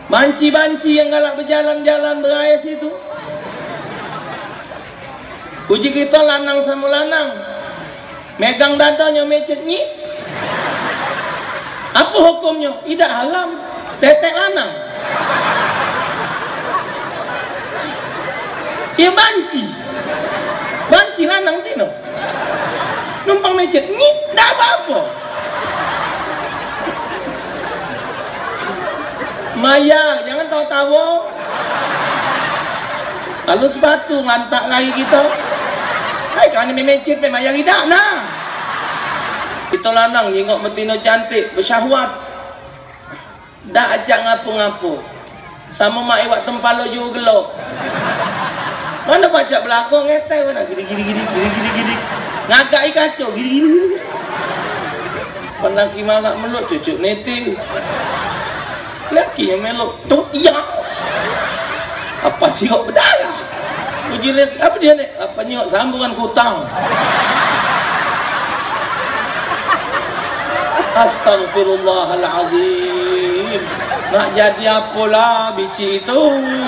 Banci-banci yang galak berjalan-jalan beraya situ. Uji kita lanang sama lanang, megang dadanya mecet ni. Apa hukumnya? Tidak haram. Tetek lanang. Ya banci. Banci lanang tino. Numpang mecet ni, tak apa-apa. Maya, jangan tahu-tahu. Kalau sepatu ngantak kaki kita, hai kan ini mecet maya tidak nah. Kita lanang jengok betina cantik, bersyahwat. Dak ajak ngapu-ngapu. Sama mak iwak tempalo juga gelok. Mana baca belakang ngetai mana gini. Ngagai kacau gini. Penaki mangak meluk cucuk neti. Laki yang meluk tuh iya. Apa sih kok berdarah? Uji lagi apa dia nih? Apa nyok sambungan kutang? Astagfirullahaladzim. Nak jadi apalah bici itu?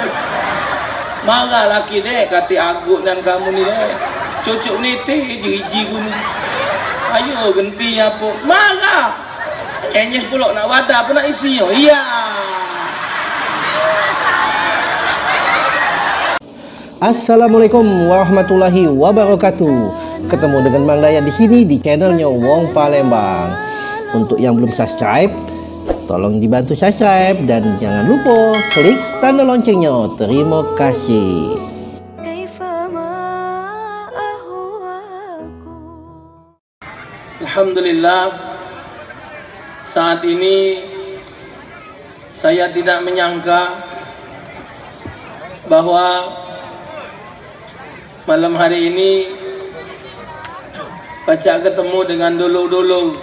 Marah laki dek kati agut dan kamu ni dek. Cucuk niti jiji guni. Ayo genti apa? Marah. Enyeh pulak nak wadah pun nak isi yo. Iya. Assalamualaikum warahmatullahi wabarakatuh. Ketemu dengan Mang Dayan di sini di channelnya Wong Palembang. Untuk yang belum subscribe, tolong dibantu subscribe dan jangan lupa klik tanda loncengnya. Terima kasih. Alhamdulillah, saat ini saya tidak menyangka bahwa malam hari ini baca ketemu dengan dulu-dulu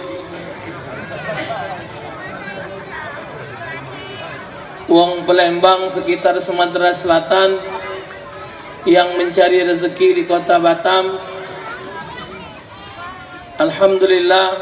wong Palembang sekitar Sumatera Selatan yang mencari rezeki di kota Batam. Alhamdulillah,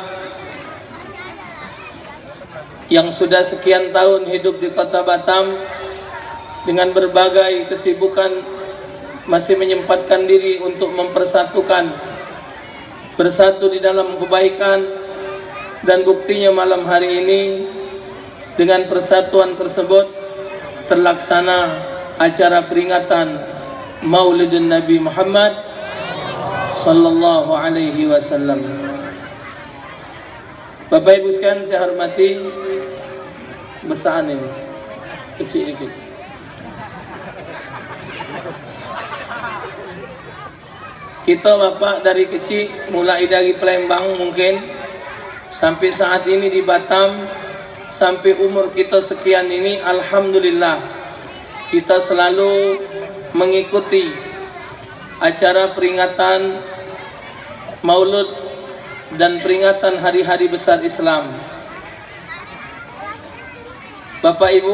yang sudah sekian tahun hidup di kota Batam dengan berbagai kesibukan masih menyempatkan diri untuk mempersatukan, bersatu di dalam kebaikan, dan buktinya malam hari ini dengan persatuan tersebut terlaksana acara peringatan Maulidun Nabi Muhammad sallallahu alaihi wasallam. Bapak Ibu sekalian saya hormati, besaan ini kecil dikit. Kita Bapak dari kecil mulai dari Palembang mungkin sampai saat ini di Batam, sampai umur kita sekian ini, alhamdulillah kita selalu mengikuti acara peringatan Maulud dan peringatan hari-hari besar Islam. Bapak Ibu,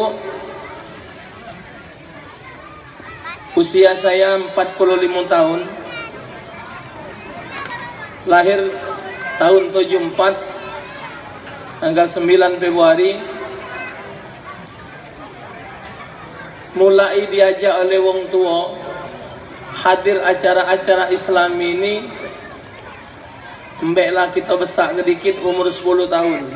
usia saya 45 tahun. Lahir tahun 74, tanggal 9 Februari. Mulai diajak oleh wong tua hadir acara-acara Islam ini, mbeklah kita besar sedikit umur 10 tahun.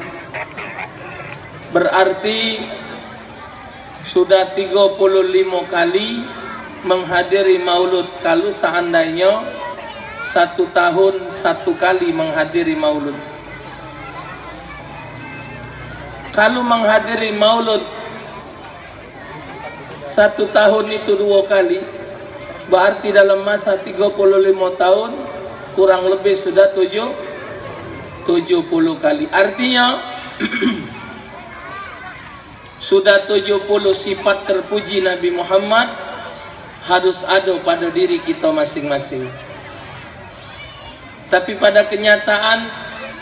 Berarti sudah 35 kali menghadiri maulud. Kalau seandainya 1 tahun 1 kali menghadiri maulud. Kalau menghadiri maulud 1 tahun itu 2 kali, berarti dalam masa 35 tahun kurang lebih sudah 70 kali. Artinya sudah 70 sifat terpuji Nabi Muhammad harus ada pada diri kita masing-masing. Tapi pada kenyataan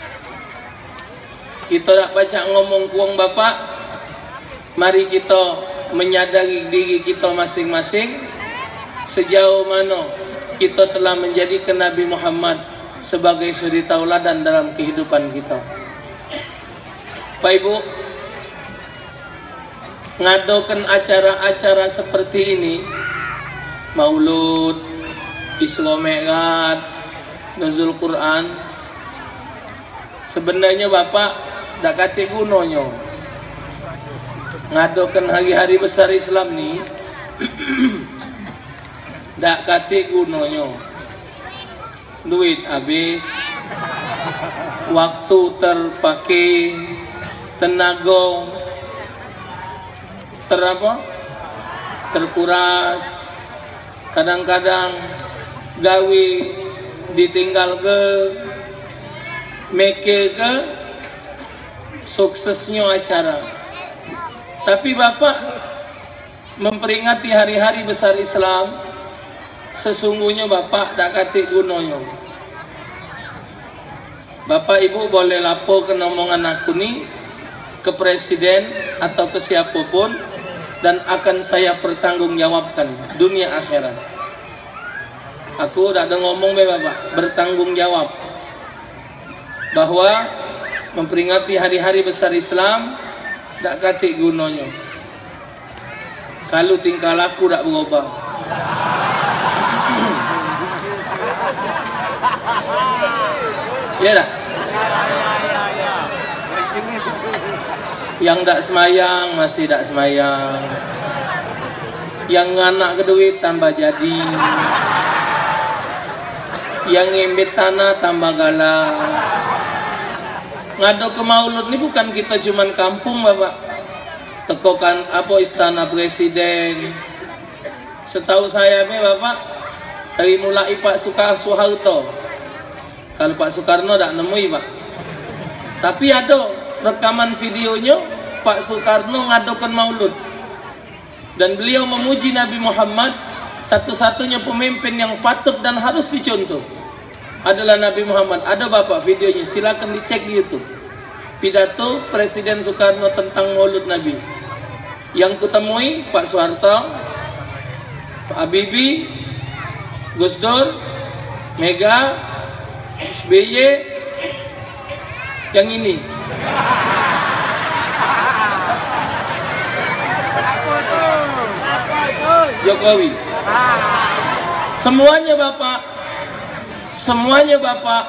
kita tak baca ngomong kuang Bapak. Mari kita menyadari diri kita masing-masing, sejauh mana kita telah menjadikan Nabi Muhammad sebagai suri tauladan dalam kehidupan kita. Pak Ibu, ngadokan acara-acara seperti ini, maulud, Isra Mi'raj, nuzul Quran, sebenarnya Bapak dak kate gunanya ngadokan hari-hari besar Islam nih. Dak kate gunanya, duit habis, waktu terpakai, tenaga terkuras, kadang-kadang gawe ditinggal ke meke ke suksesnya acara. Tapi Bapak memperingati hari-hari besar Islam, sesungguhnya Bapak dak kate gunanya. Bapak Ibu boleh lapor ke omongan aku nih ke presiden atau ke siapapun, dan akan saya pertanggungjawabkan dunia akhirat. Aku udah ada ngomong Bapak, bertanggung jawab bahwa memperingati hari-hari besar Islam dak kate gunanya kalau tingkah laku dak berubah. Ya dah. Yang dak semayang masih dak semayang, yang anak ke duit tambah jadi, yang ngimbit tanah tambah galak. Ngado ke maulud ini bukan kita cuman kampung Bapak, tekokan apa istana presiden. Setahu saya Bapak, dari mulai Pak Soeharto, kalau Pak Soekarno dak nemui Pak, tapi ada rekaman videonya Pak Soekarno ngadokan maulud, dan beliau memuji Nabi Muhammad. Satu-satunya pemimpin yang patut dan harus dicontoh adalah Nabi Muhammad. Ada Bapak videonya, silakan dicek di YouTube. Pidato Presiden Soekarno tentang maulud Nabi. Yang kutemui Pak Soeharto, Pak Habibie, Gus Dur, Mega, SBY, yang ini. Jokowi. Semuanya Bapak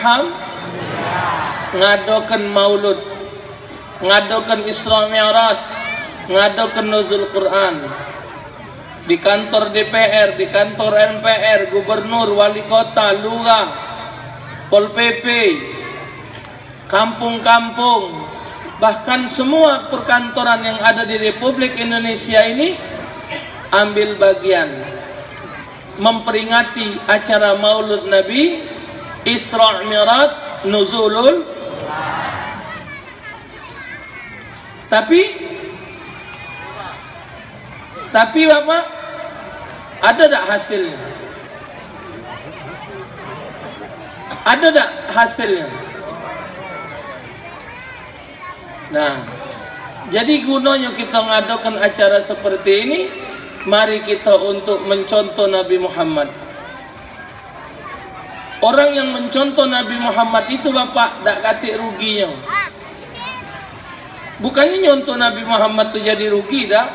ngadokan maulud, ngadokan Isra Mi'raj, ngadokan nuzul Quran. Di kantor DPR, di kantor MPR, gubernur, wali kota, lurah, Pol PP, kampung-kampung, bahkan semua perkantoran yang ada di Republik Indonesia ini ambil bagian memperingati acara maulud Nabi, Isra Mi'raj, nuzulul. Tapi Bapak, ada tak hasilnya? Ada tak hasilnya? Nah, jadi gunanya kita ngadakan acara seperti ini, mari kita untuk mencontoh Nabi Muhammad. Orang yang mencontoh Nabi Muhammad itu Bapak tak kate ruginya. Bukannya nyontoh Nabi Muhammad itu jadi rugi dah.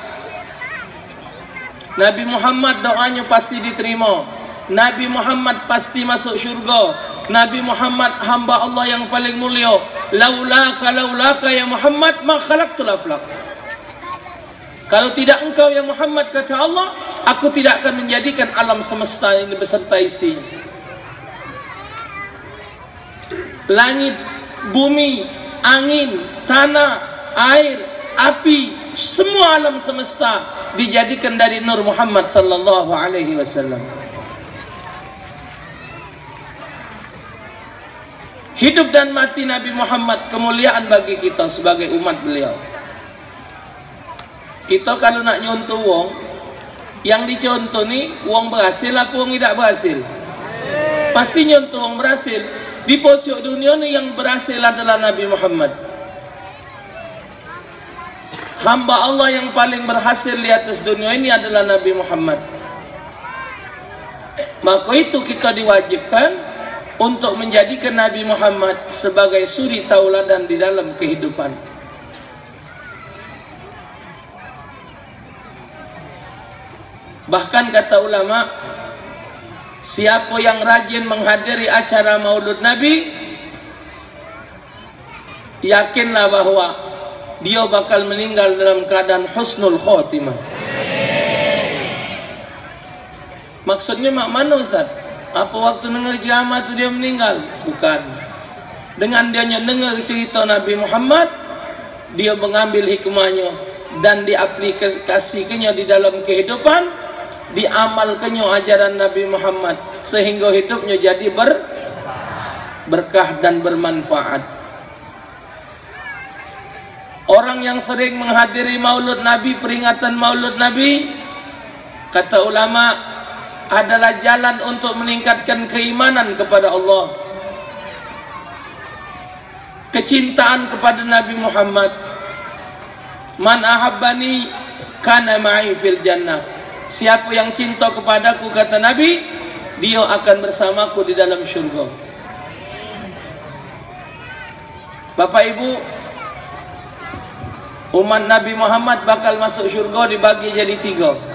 Nabi Muhammad doanya pasti diterima. Nabi Muhammad pasti masuk syurga. Nabi Muhammad hamba Allah yang paling mulia. Laulaka ya Muhammad ma khalaqtul aflaq. Kalau tidak engkau ya Muhammad, kata Allah, aku tidak akan menjadikan alam semesta ini beserta isi. Langit, bumi, angin, tanah, air, api, semua alam semesta dijadikan dari nur Muhammad sallallahu alaihi wasallam. Hidup dan mati Nabi Muhammad kemuliaan bagi kita sebagai umat beliau. Kita kalau nak nyontoh wong, yang dicontoh nih wong berhasil apa wong tidak berhasil? Pasti nyontoh wong berhasil. Di pojok dunia nih yang berhasil adalah Nabi Muhammad. Hamba Allah yang paling berhasil di atas dunia ini adalah Nabi Muhammad. Maka itu kita diwajibkan untuk menjadikan Nabi Muhammad sebagai suri tauladan di dalam kehidupan. Bahkan kata ulama, siapa yang rajin menghadiri acara Maulud Nabi, yakinlah bahwa dia bakal meninggal dalam keadaan husnul khotimah. Maksudnya mak mana Ustaz? Apa waktu dengar ceramah tu dia meninggal? Bukan. Dengan dia dengar cerita Nabi Muhammad, dia mengambil hikmahnya dan diaplikasikannya di dalam kehidupan, diamalkannya ajaran Nabi Muhammad, sehingga hidupnya jadi berkah dan bermanfaat. Orang yang sering menghadiri Maulud Nabi, peringatan Maulud Nabi, kata ulama, adalah jalan untuk meningkatkan keimanan kepada Allah, kecintaan kepada Nabi Muhammad. Man ahabbani kana ma'i fil jannah. Siapa yang cinta kepadaku, kata Nabi, dia akan bersamaku di dalam syurga. Bapak Ibu, umat Nabi Muhammad bakal masuk syurga dibagi jadi 3.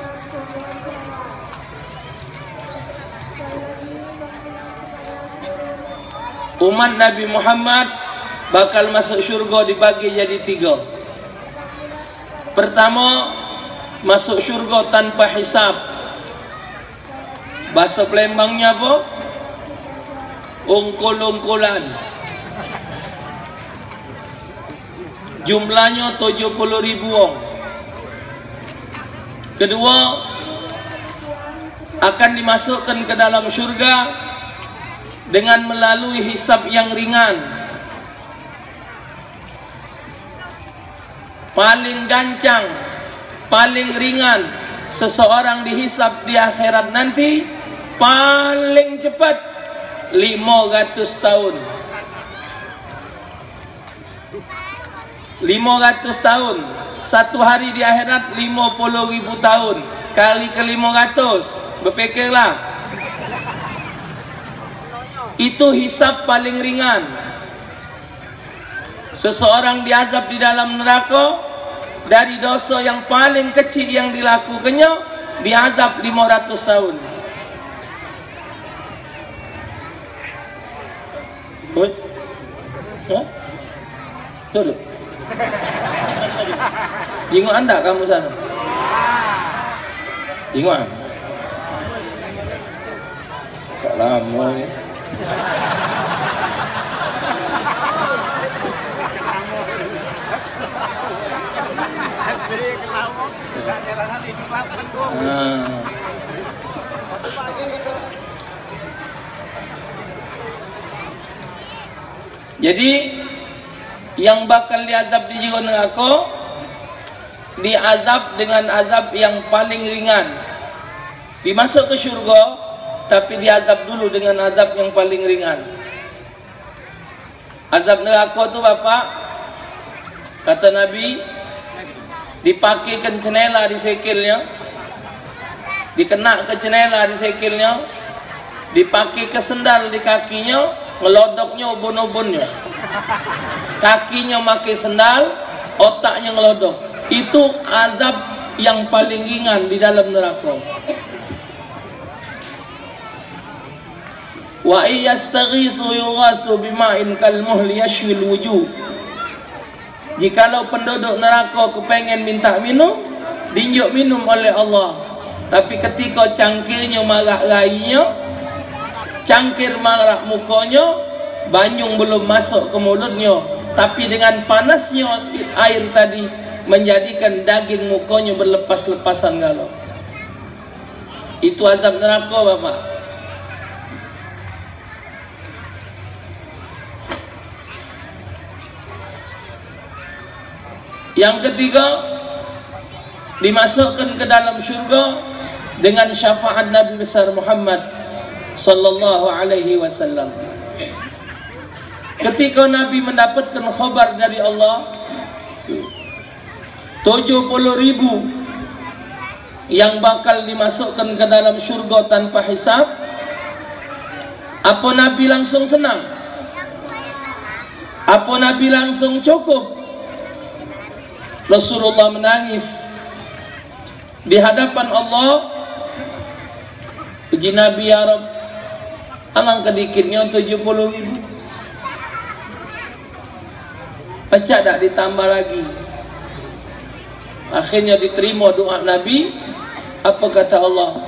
Umat Nabi Muhammad bakal masuk syurga dibagi jadi 3. Pertama, masuk syurga tanpa hisab. Bahasa Palembangnya apa? Ungkul-ungkulan. Jumlahnya 70.000 orang. Kedua, akan dimasukkan ke dalam syurga dengan melalui hisab yang ringan. Paling gancang, paling ringan seseorang dihisab di akhirat nanti, paling cepat 500 tahun. 500 tahun. Satu hari di akhirat 50.000 tahun. Kali ke 500, berfikirlah. Itu hisab paling ringan. Seseorang diazab di dalam neraka dari dosa yang paling kecil yang dilakukannya, diazab 500 tahun. Dulu. Jenguk anda kamu sana. Jenguk. Kok lama ni. Jadi yang bakal diazab di jero neraka, diazab dengan azab yang paling ringan. Dimasuk ke syurga, tapi diazab dulu dengan azab yang paling ringan. Azab neraka tu Bapak, kata Nabi, dipakaikan cenela di sekilnya, dikena ke cenela di sekilnya, dipakai ke sendal di kakinya, ngelodoknya ubun-ubunnya. Kakinya pakai sendal, otaknya ngelodok. Itu azab yang paling ringan di dalam neraka. Wa iyastaghitsu yughatsu bima'in kalmuhli yashwil wujuh. Jikalau penduduk neraka kepengen minta minum, dinjuk minum oleh Allah. Tapi ketika cangkirnya marak rainya, cangkir marak mukanya, banyung belum masuk ke mulutnya, tapi dengan panasnya air tadi menjadikan daging mukanya berlepas-lepasan galau. Itu azab neraka Bapak. Yang ketiga, dimasukkan ke dalam syurga dengan syafaat Nabi besar Muhammad sallallahu alaihi wasallam. Ketika Nabi mendapatkan khabar dari Allah 70.000 yang bakal dimasukkan ke dalam syurga tanpa hisab, apa Nabi langsung senang? Apa Nabi langsung cukup? Rasulullah menangis. di hadapan Allah. Uji Nabi, ya Rabb, alangkah dikitnya 70.000. Pecah tak ditambah lagi. Akhirnya diterima doa Nabi. Apa kata Allah?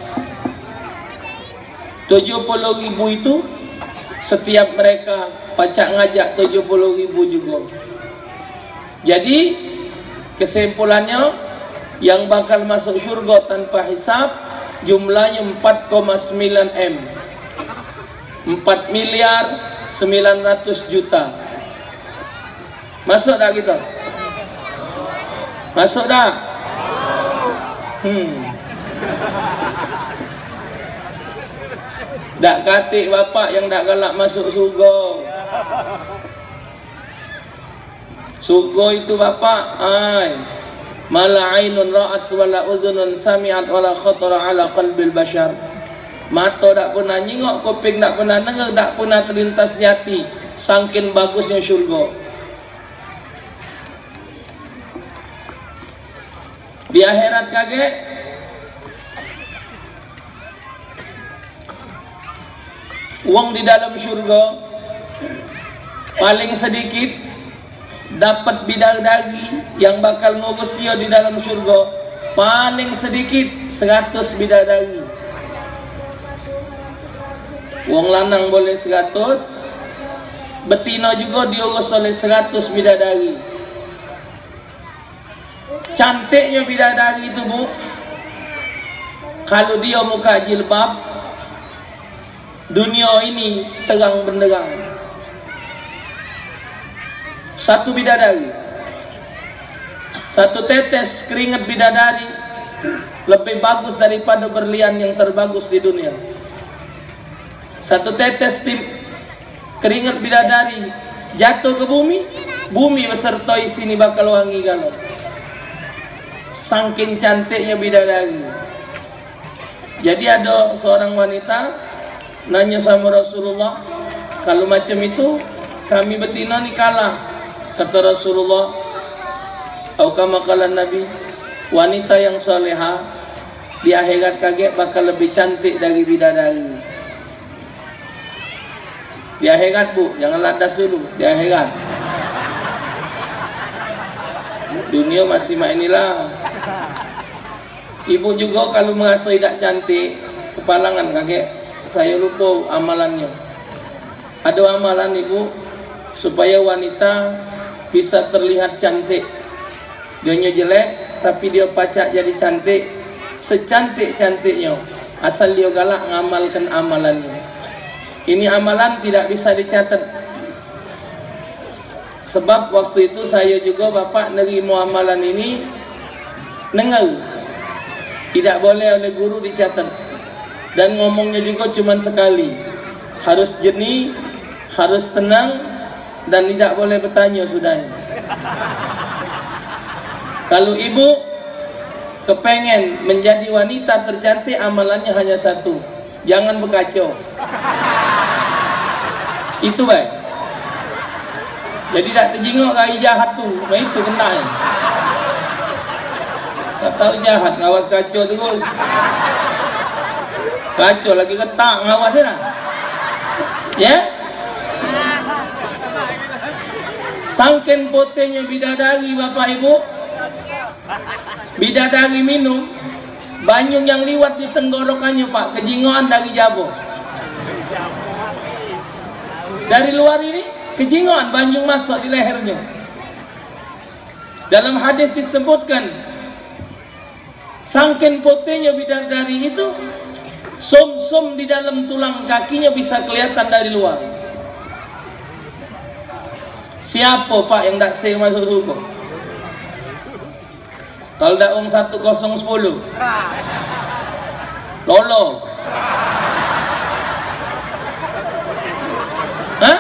70.000 itu setiap mereka pacak ngajak 70.000 juga. Jadi kesimpulannya, yang bakal masuk syurga tanpa hisab jumlahnya 4,9 M, 4.900.000.000. Masuk tak kita? Masuk tak? Tak katik bapak yang tak galak masuk surga. Surga itu bapak, mala ainun ra'at wala udhunun sami'at wala khatara ala qalbil bashar. Mata tak pernah nyingok, kuping tak pernah dengar, tak pernah terlintas di hati, saking bagusnya syurga. Di akhirat kaget, uang di dalam syurga paling sedikit dapat bidadari yang bakal ngurus dia di dalam syurga, paling sedikit 100 bidadari. Uang lanang boleh 100, betina juga diurus oleh 100 bidadari. Cantiknya bidadari itu, Bu, kalau dia muka jilbab, dunia ini terang benderang. Satu bidadari, satu tetes keringat bidadari lebih bagus daripada berlian yang terbagus di dunia. Satu tetes keringat bidadari jatuh ke bumi, bumi beserta isini bakal wangi galau. Saking cantiknya bidadari. Jadi ada seorang wanita nanya sama Rasulullah, kalau macam itu kami betina ni kalah. Kata Rasulullah, atau kama kala Nabi, wanita yang soleha di akhirat kaget bakal lebih cantik dari bidadari. Di akhirat, Bu, jangan landas dulu. Di akhirat, dunia masih mak inilah. Ibu juga kalau merasa tidak cantik, kepalangan kakek, saya lupa amalannya. Ada amalan ibu supaya wanita bisa terlihat cantik. Dia jelek tapi dia pacak jadi cantik, secantik-cantiknya, asal dia galak ngamalkan amalannya. Ini amalan tidak bisa dicatat. Sebab waktu itu saya juga bapak nerima amalan ini nengal, tidak boleh oleh guru dicatat, dan ngomongnya juga cuma sekali. Harus jernih, harus tenang, dan tidak boleh bertanya sudah. Kalau ibu kepengen menjadi wanita tercantik, amalannya hanya satu, jangan berkacau. Itu baik. Jadi tak terjengok kaya jahat tu, nah itu kena ya. Tak tahu jahat, ngawas kacau terus. Kacau lagi ketak, ngawasnya lah. Ya? Sangken potenya bidadari bapak ibu. Bidadari minum, banyung yang liwat di tenggorokannya pak, kejingoan dari jabo. Dari luar ini, kejingoan banyung masuk di lehernya. Dalam hadis disebutkan, sangken potenya bidadari itu, som-som di dalam tulang kakinya bisa kelihatan dari luar. Siapa pak yang tak say masuk surga? Kalau dak 1010 lolo. Hah?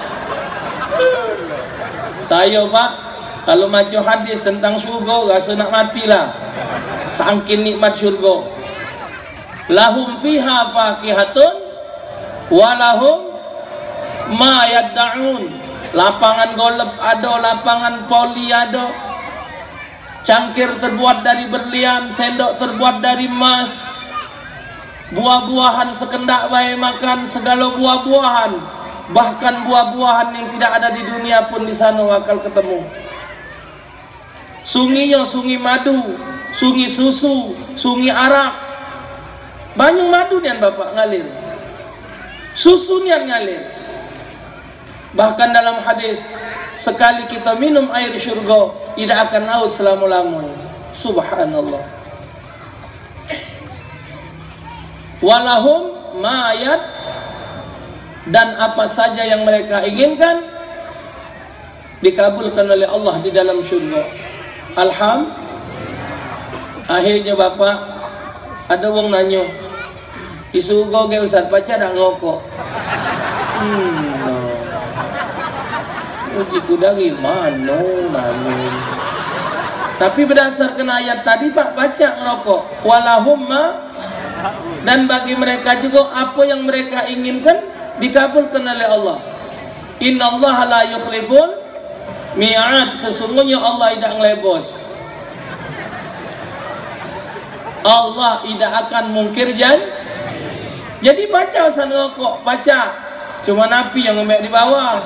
Saya pak, kalau macu hadis tentang surga rasa nak matilah. Saking nikmat surga. Lahum fiha fakihatun walahum ma yadda'un. Lapangan golf ada, lapangan poli ada, cangkir terbuat dari berlian, sendok terbuat dari emas, buah-buahan sekendak bae makan, segala buah-buahan, bahkan buah-buahan yang tidak ada di dunia pun di sana bakal ketemu. Sunginya sungi madu, sungi susu, sungi arak, banyak madu nian bapak ngalir, susu nian ngalir. Bahkan dalam hadis, sekali kita minum air syurga tidak akan haus selama-lamanya. Subhanallah. Walahum ma'ayat, dan apa saja yang mereka inginkan dikabulkan oleh Allah di dalam syurga. Akhirnya bapak, ada wong nanyo, isugo ke Ustaz pacar dak ngokok. Uji kuda gimana nanyo. Tapi berdasarkan ayat tadi pak, baca ngerokok. Walahumma, dan bagi mereka juga apa yang mereka inginkan dikabulkan oleh Allah. Innallaha la yukhliful mi'ad, sesungguhnya Allah tidak ngelebos. Allah tidak akan mungkir janji. Jadi baca usan rokok, baca. Cuma napi yang ngemek di bawah.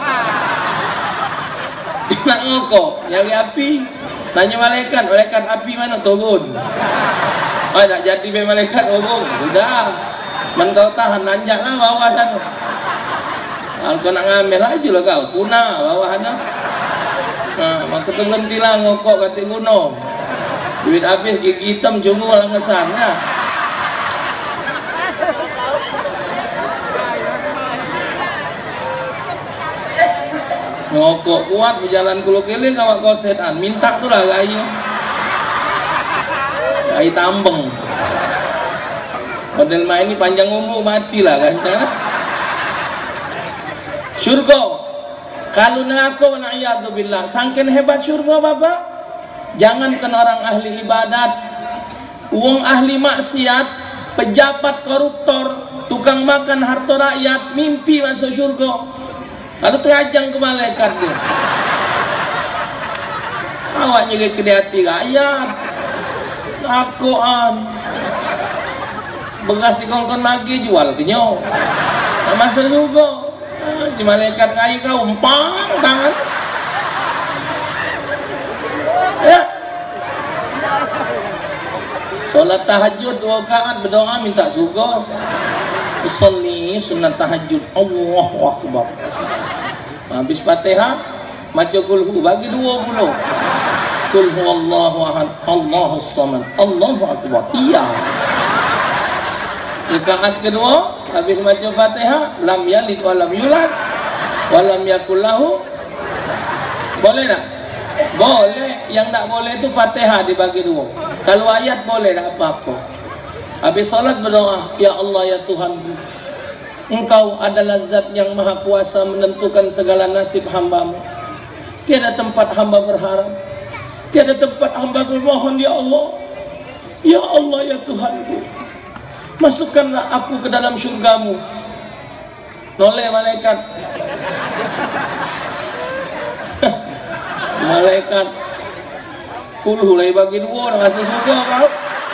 Nak ngokok, nyari api. Nanya malaikat, malaikat api mana turun. Oh, tak jadi be malaikat turun. Sudah. Man kau tahan, nanjaklah bawah sana. Kalau kau nak ngambil aja lah kau, punah bawah sana. Nah, maka tu gentilah ngokok kata gunung. Duit habis gigi hitam cungu lah ngesan ya. Ngokok kuat berjalan kulo kele kawak kosetan, minta tu lah gaya. Gaya tambeng. Model main ini panjang umur matilah kan cara. Syurga. Kalau neraka wala'iyadzubillah, sangkin hebat syurga bapak. Jangankan orang ahli ibadat, uang ahli maksiat, pejabat koruptor, tukang makan harta rakyat, mimpi masuk syurga. Kalau terajang ke malaikat dia. Awaknya ke hati rakyat, lakoan, beras dikongkon lagi jual kenyo. Masuk syurga. Di malaikat kaya kau empang tangan. Ya. Solat tahajud 2 rakaat berdoa minta surga. Usolli sunat tahajud. Allahu akbar. Habis Fatihah baca kulhu bagi 20. Qul huwallahu ahad, Allahus samad, Allahu akbar. Iya. Rakaat kedua habis baca Fatihah, lam yalid wa lam yulad wa lam yakul lahu. Boleh tak? Boleh. Yang tak boleh itu Fatihah dibagi 2. Kalau ayat boleh, tak apa-apa. Habis salat berdoa, ya Allah ya Tuhanku, Engkau adalah zat yang maha kuasa menentukan segala nasib hambamu. Tiada tempat hamba berharap, tiada tempat hamba bermohon, ya Allah. Ya Allah ya Tuhanku, masukkanlah aku ke dalam syurgamu. Noleh malaikat. Malaikat kulhu lagi bagi 2 ngasih surga kau.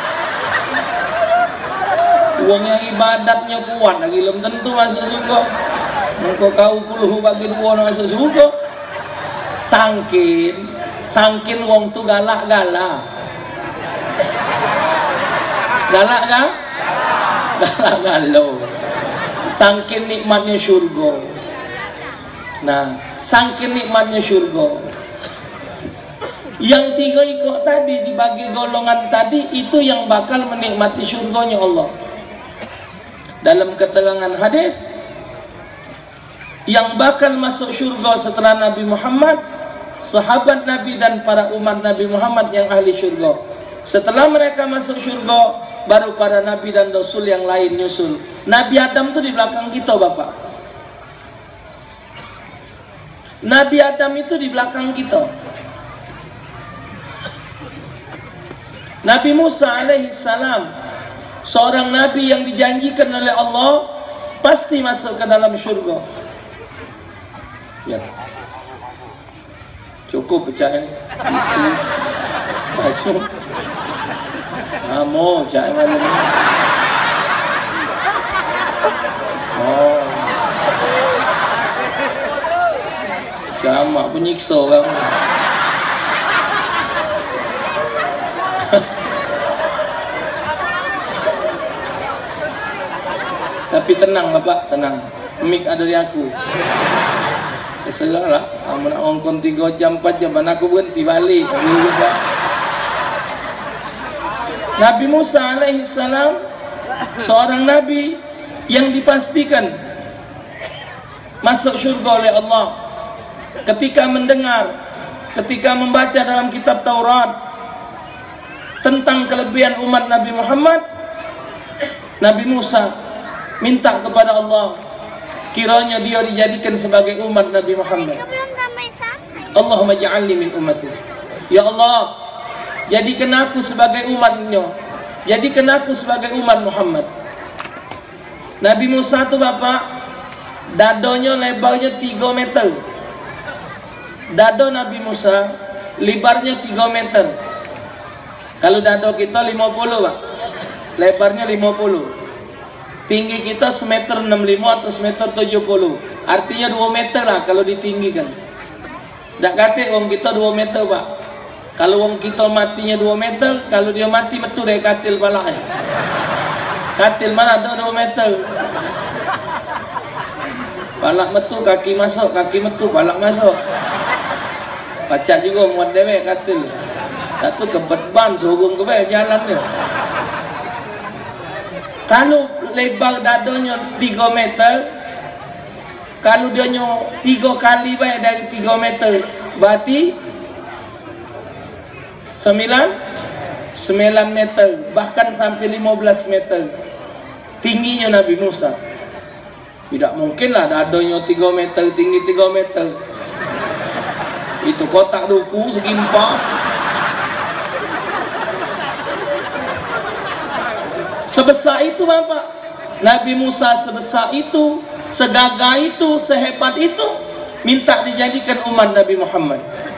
Uang yang ibadatnya kuat lagi belum tentu masuk surga. Engkau kau kulhu bagi 2 masuk surga. Sangkin wong tu galak-galak. Galak kan? Galak-galau. Sangkin nikmatnya syurga. Nah, sangkin nikmatnya syurga. Yang 3 ikut tadi dibagi golongan tadi, itu yang bakal menikmati syurganya Allah. Dalam keterangan hadis, yang bakal masuk syurga setelah Nabi Muhammad, sahabat Nabi dan para umat Nabi Muhammad yang ahli syurga. Setelah mereka masuk syurga, baru para Nabi dan Rasul yang lain nyusul. Nabi Adam itu di belakang kita bapak. Nabi Adam itu di belakang kita. Nabi Musa alaihissalam, seorang nabi yang dijanjikan oleh Allah pasti masuk ke dalam syurga. Ya. Cukup percaya isi. Baju. Kamu jangan. Oh. Jamak penyiksa kamu. Tapi tenang Bapak, tenang. Mik ada di aku. Terserah lah. Kamu nak ngongkon 3 jam 4 jam, mana aku berhenti balik. Nabi Musa alaihissalam seorang nabi yang dipastikan masuk syurga oleh Allah ketika mendengar, ketika membaca dalam kitab Taurat tentang kelebihan umat Nabi Muhammad. Nabi Musa minta kepada Allah kiranya dia dijadikan sebagai umat Nabi Muhammad. Allahumma ja'alni min ummati. Ya Allah, jadikan aku sebagai umatnya, jadikan aku sebagai umat Muhammad. Nabi Musa tu Bapak, dadonya lebarnya 3 meter. Dado Nabi Musa lebarnya 3 meter. Kalau dado kita 50 Pak, lebarnya 50. Tinggi kita semeter 65 atau semeter 70. Artinya 2 meter lah kalau ditinggikan. Tak kata orang kita 2 meter Pak. Kalau orang kita matinya 2 meter, kalau dia mati betul dari katil pala. Katil mana ada 2 meter. Palak metu kaki masuk, kaki metu palak masuk. Pacak juga muat dewek katil. Tak tu kebet ban sorong ke jalan dia. Kalau lebar dadonya 3 meter, kalau dia 3 kali baik dari 3 meter, berarti 9 meter, bahkan sampai 15 meter tingginya Nabi Musa. Tidak mungkinlah dadonya 3 meter, tinggi 3 meter. Itu kotak duku segi 4. Sebesar itu Bapak, Nabi Musa sebesar itu, segagah itu, sehebat itu, minta dijadikan umat Nabi Muhammad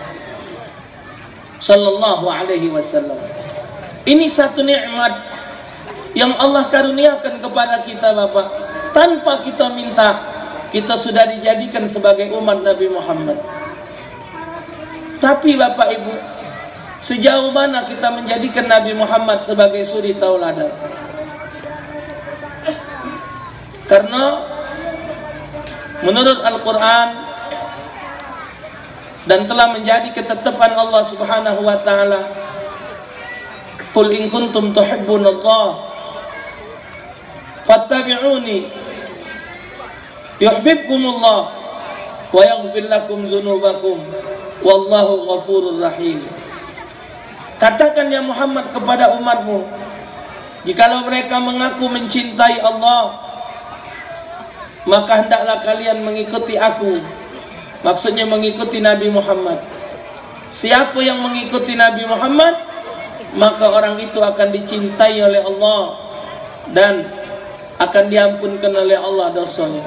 sallallahu alaihi wasallam. Ini satu nikmat yang Allah karuniakan kepada kita Bapak. Tanpa kita minta, kita sudah dijadikan sebagai umat Nabi Muhammad. Tapi Bapak Ibu, sejauh mana kita menjadikan Nabi Muhammad sebagai suri tauladan? Karena menurut Al-Quran dan telah menjadi ketetapan Allah Subhanahu wa ta'ala, qul in kuntum tuhibbunallah fattabi'uni yuhibbukumullah wa yaghfir lakum dzunubakum wallahu ghafurur rahim. Katakan ya Muhammad kepada umatmu, jikalau mereka mengaku mencintai Allah, maka hendaklah kalian mengikuti aku. Maksudnya mengikuti Nabi Muhammad. Siapa yang mengikuti Nabi Muhammad, maka orang itu akan dicintai oleh Allah dan akan diampunkan oleh Allah dosanya.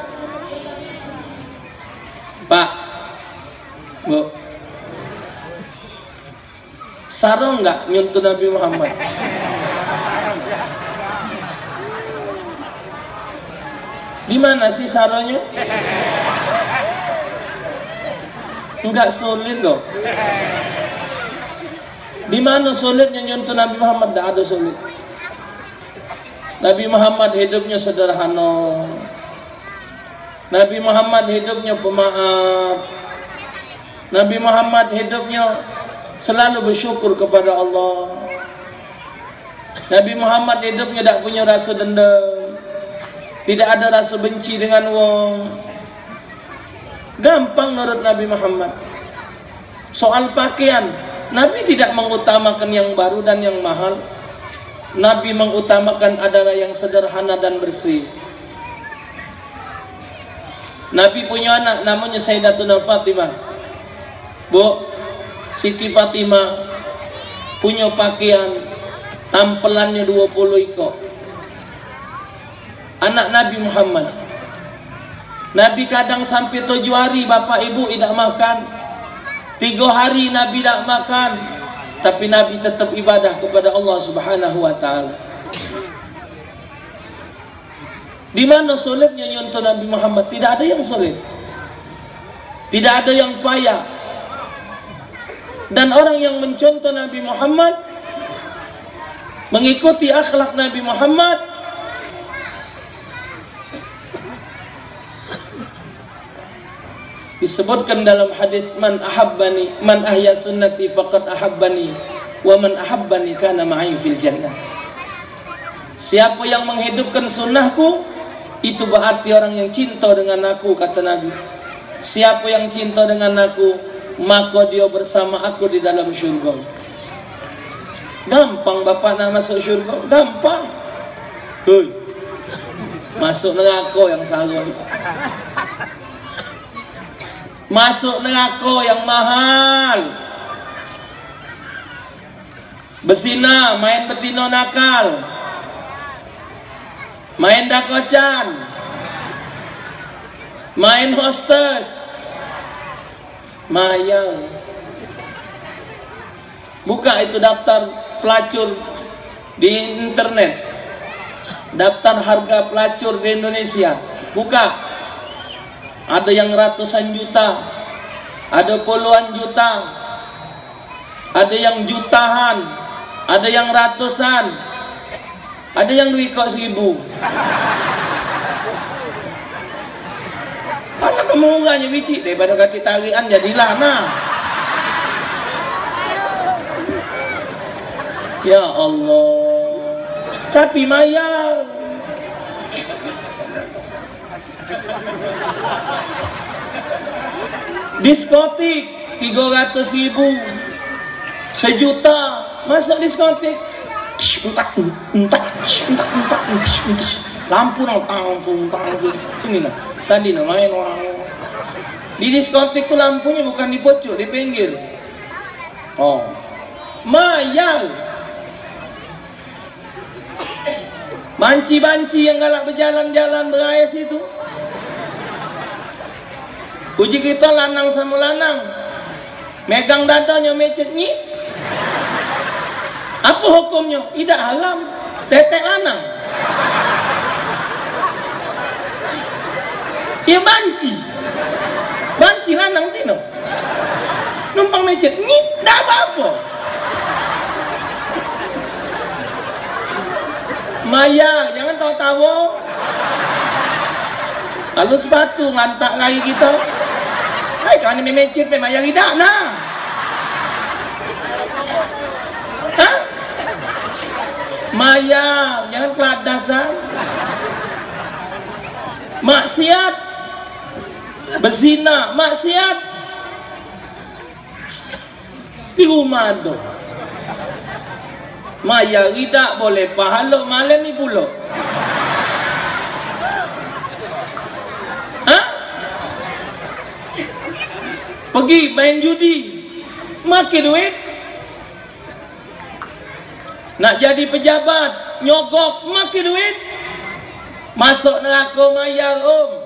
Pak, Bu, sarung enggak nyuntuh Nabi Muhammad? Di mana sih saronya? Enggak sulit loh. Di mana sulitnya nyentuh Nabi Muhammad? Tidak ada sulit. Nabi Muhammad hidupnya sederhana. Nabi Muhammad hidupnya pemaaf. Nabi Muhammad hidupnya selalu bersyukur kepada Allah. Nabi Muhammad hidupnya tidak punya rasa dendam. Tidak ada rasa benci dengan wong. Gampang menurut Nabi Muhammad. Soal pakaian, Nabi tidak mengutamakan yang baru dan yang mahal. Nabi mengutamakan adalah yang sederhana dan bersih. Nabi punya anak namanya Sayyidatuna Fatimah. Bu, Siti Fatimah punya pakaian tampelannya 20 ekor. Anak Nabi Muhammad. Nabi kadang sampai 7 hari Bapak Ibu tidak makan. 3 hari Nabi tidak makan. tapi Nabi tetap ibadah kepada Allah Subhanahu wa taala. Di mana sulitnya nyontoh Nabi Muhammad? Tidak ada yang sulit, tidak ada yang payah. Dan orang yang mencontoh Nabi Muhammad, mengikuti akhlak Nabi Muhammad, disebutkan dalam hadis, man ahabbani, man ahya sunnati faqad ahabbani, wa man ahabbani kana ma'i fil jannah. Siapa yang menghidupkan sunnahku, itu berarti orang yang cinta dengan aku, kata Nabi. Siapa yang cinta dengan aku, maka dia bersama aku di dalam syurga. Gampang bapak nak masuk syurga, gampang. Hei, masuk neraka yang salah. Masuk neraka yang mahal. Berzina, main betina nakal, main dakocan, main hostess, maya. Buka itu daftar pelacur di internet, daftar harga pelacur di Indonesia. Buka, ada yang ratusan juta, ada puluhan juta, ada yang jutaan, ada yang ratusan, ada yang duit kok 1000. Alah kamu enggaknya biji daripada kati tarian jadilah nah. Ya Allah, tapi maya. Diskotik 300.000, 1 juta masuk diskotik. Lampu ini nah. Tadi nah main di diskotik tuh lampunya bukan di pojok, di pinggir. Oh, maya. Banci-banci yang galak berjalan-jalan berayas itu. Uji kita lanang sama lanang, megang dadanya mecet nyit. Apa hukumnya? Tidak haram, tetek lanang. Ya banci, banci lanang tino. Numpang mecet nyit, tidak apa-apa. Maya, jangan tahu-tahu. Kalau sepatu ngantak kaki kita, hai kan ini mecet memang yang tidak nah. Hah? Maya, jangan keladasan. Maksiat, berzina, maksiat di rumah tu. Maya tidak boleh pahala malam ni pula. Hah? Pergi main judi, makin duit. Nak jadi pejabat, nyogok, makin duit. Masuk neraka maya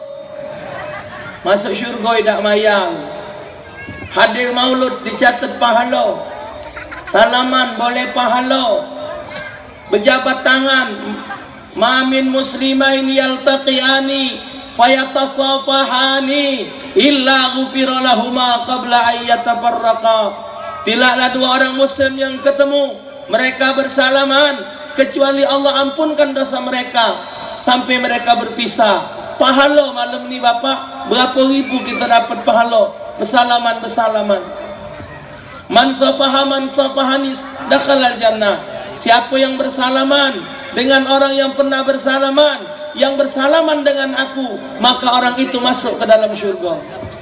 masuk syurga tidak maya. Hadir maulud dicatat pahala. Salaman boleh pahala. Berjabat tangan, ma min muslimain yaltaqiyani fayatasafahani illa ghufira lahuma qabla an yatafarraqa. Tidaklah dua orang muslim yang ketemu, mereka bersalaman, kecuali Allah ampunkan dosa mereka sampai mereka berpisah. Pahala malam ni bapak, berapa ribu kita dapat pahala bersalaman. Man safahani dakhalal jannah. Siapa yang bersalaman dengan orang yang pernah bersalaman, yang bersalaman dengan aku, maka orang itu masuk ke dalam syurga.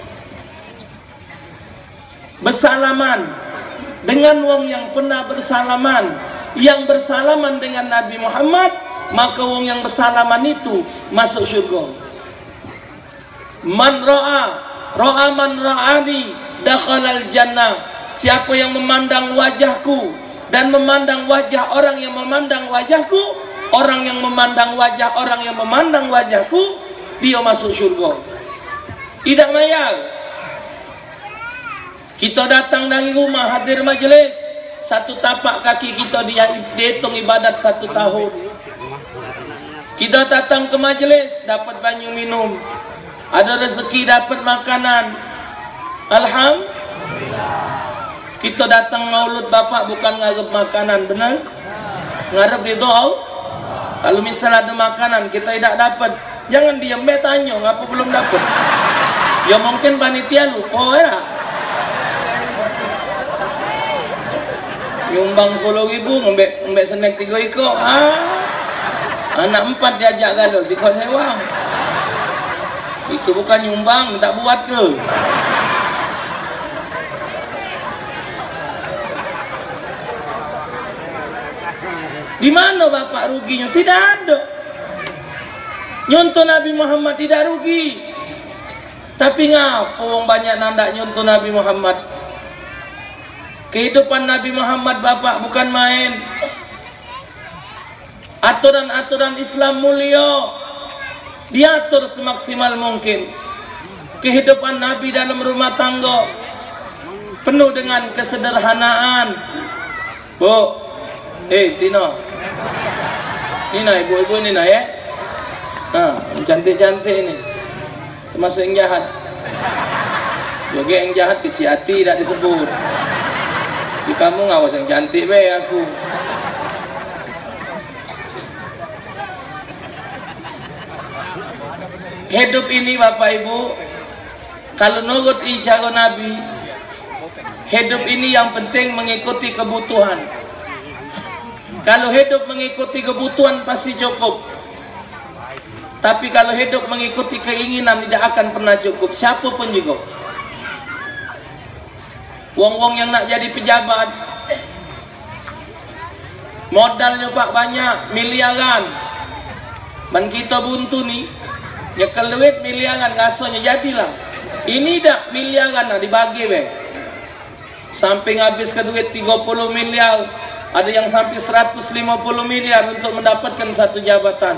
Bersalaman dengan wong yang pernah bersalaman, yang bersalaman dengan Nabi Muhammad, maka wong yang bersalaman itu masuk syurga. Man ra'a man ra'ani dakhalal jannah. Siapa yang memandang wajahku dan memandang wajah orang yang memandang wajahku, orang yang memandang wajah orang yang memandang wajahku, dia masuk syurga. Tidak mayal. Kita datang dari rumah hadir majelis, satu tapak kaki kita dihitung ibadat 1 tahun. Kita datang ke majelis dapat banyu minum, ada rezeki dapat makanan. Alhamdulillah. Kita datang maulud bapak bukan ngarep makanan, benar? Ngarep ridho Allah. Kalau misal ada makanan kita tidak dapat, jangan diam, tanya ngapa belum dapat. Ya mungkin panitia lupa ya. Nyumbang 10.000 ngembek snack 3 ekor. Anak 4 diajak galau si kau sewang. Itu bukan nyumbang, tak buat ke? Di mana bapak ruginya? Tidak ada. Nyontoh Nabi Muhammad tidak rugi. Tapi ngapa orang banyak nandak nyontoh Nabi Muhammad? Kehidupan Nabi Muhammad bapak bukan main. Aturan-aturan Islam mulia diatur semaksimal mungkin. Kehidupan Nabi dalam rumah tangga penuh dengan kesederhanaan. Bu, Tino, Nina, ibu-ibu Nina ya. Nah, cantik-cantik ini, termasuk yang jahat. Juga yang jahat kecil hati tidak disebut. Di kamu ngawas yang cantik be aku. Hidup ini bapak ibu, kalau nurut cara Nabi, hidup ini yang penting mengikuti kebutuhan. Kalau hidup mengikuti kebutuhan pasti cukup. Tapi kalau hidup mengikuti keinginan tidak akan pernah cukup, siapapun juga. Wong-wong yang nak jadi pejabat, modalnya pak banyak, miliaran. Dan kita buntu nih, nyekel duit miliaran, ngasonya jadilah. Ini dah miliaran lah dibagi be. Sampai habis ke duit 30 miliar. Ada yang sampai 150 miliar untuk mendapatkan satu jabatan.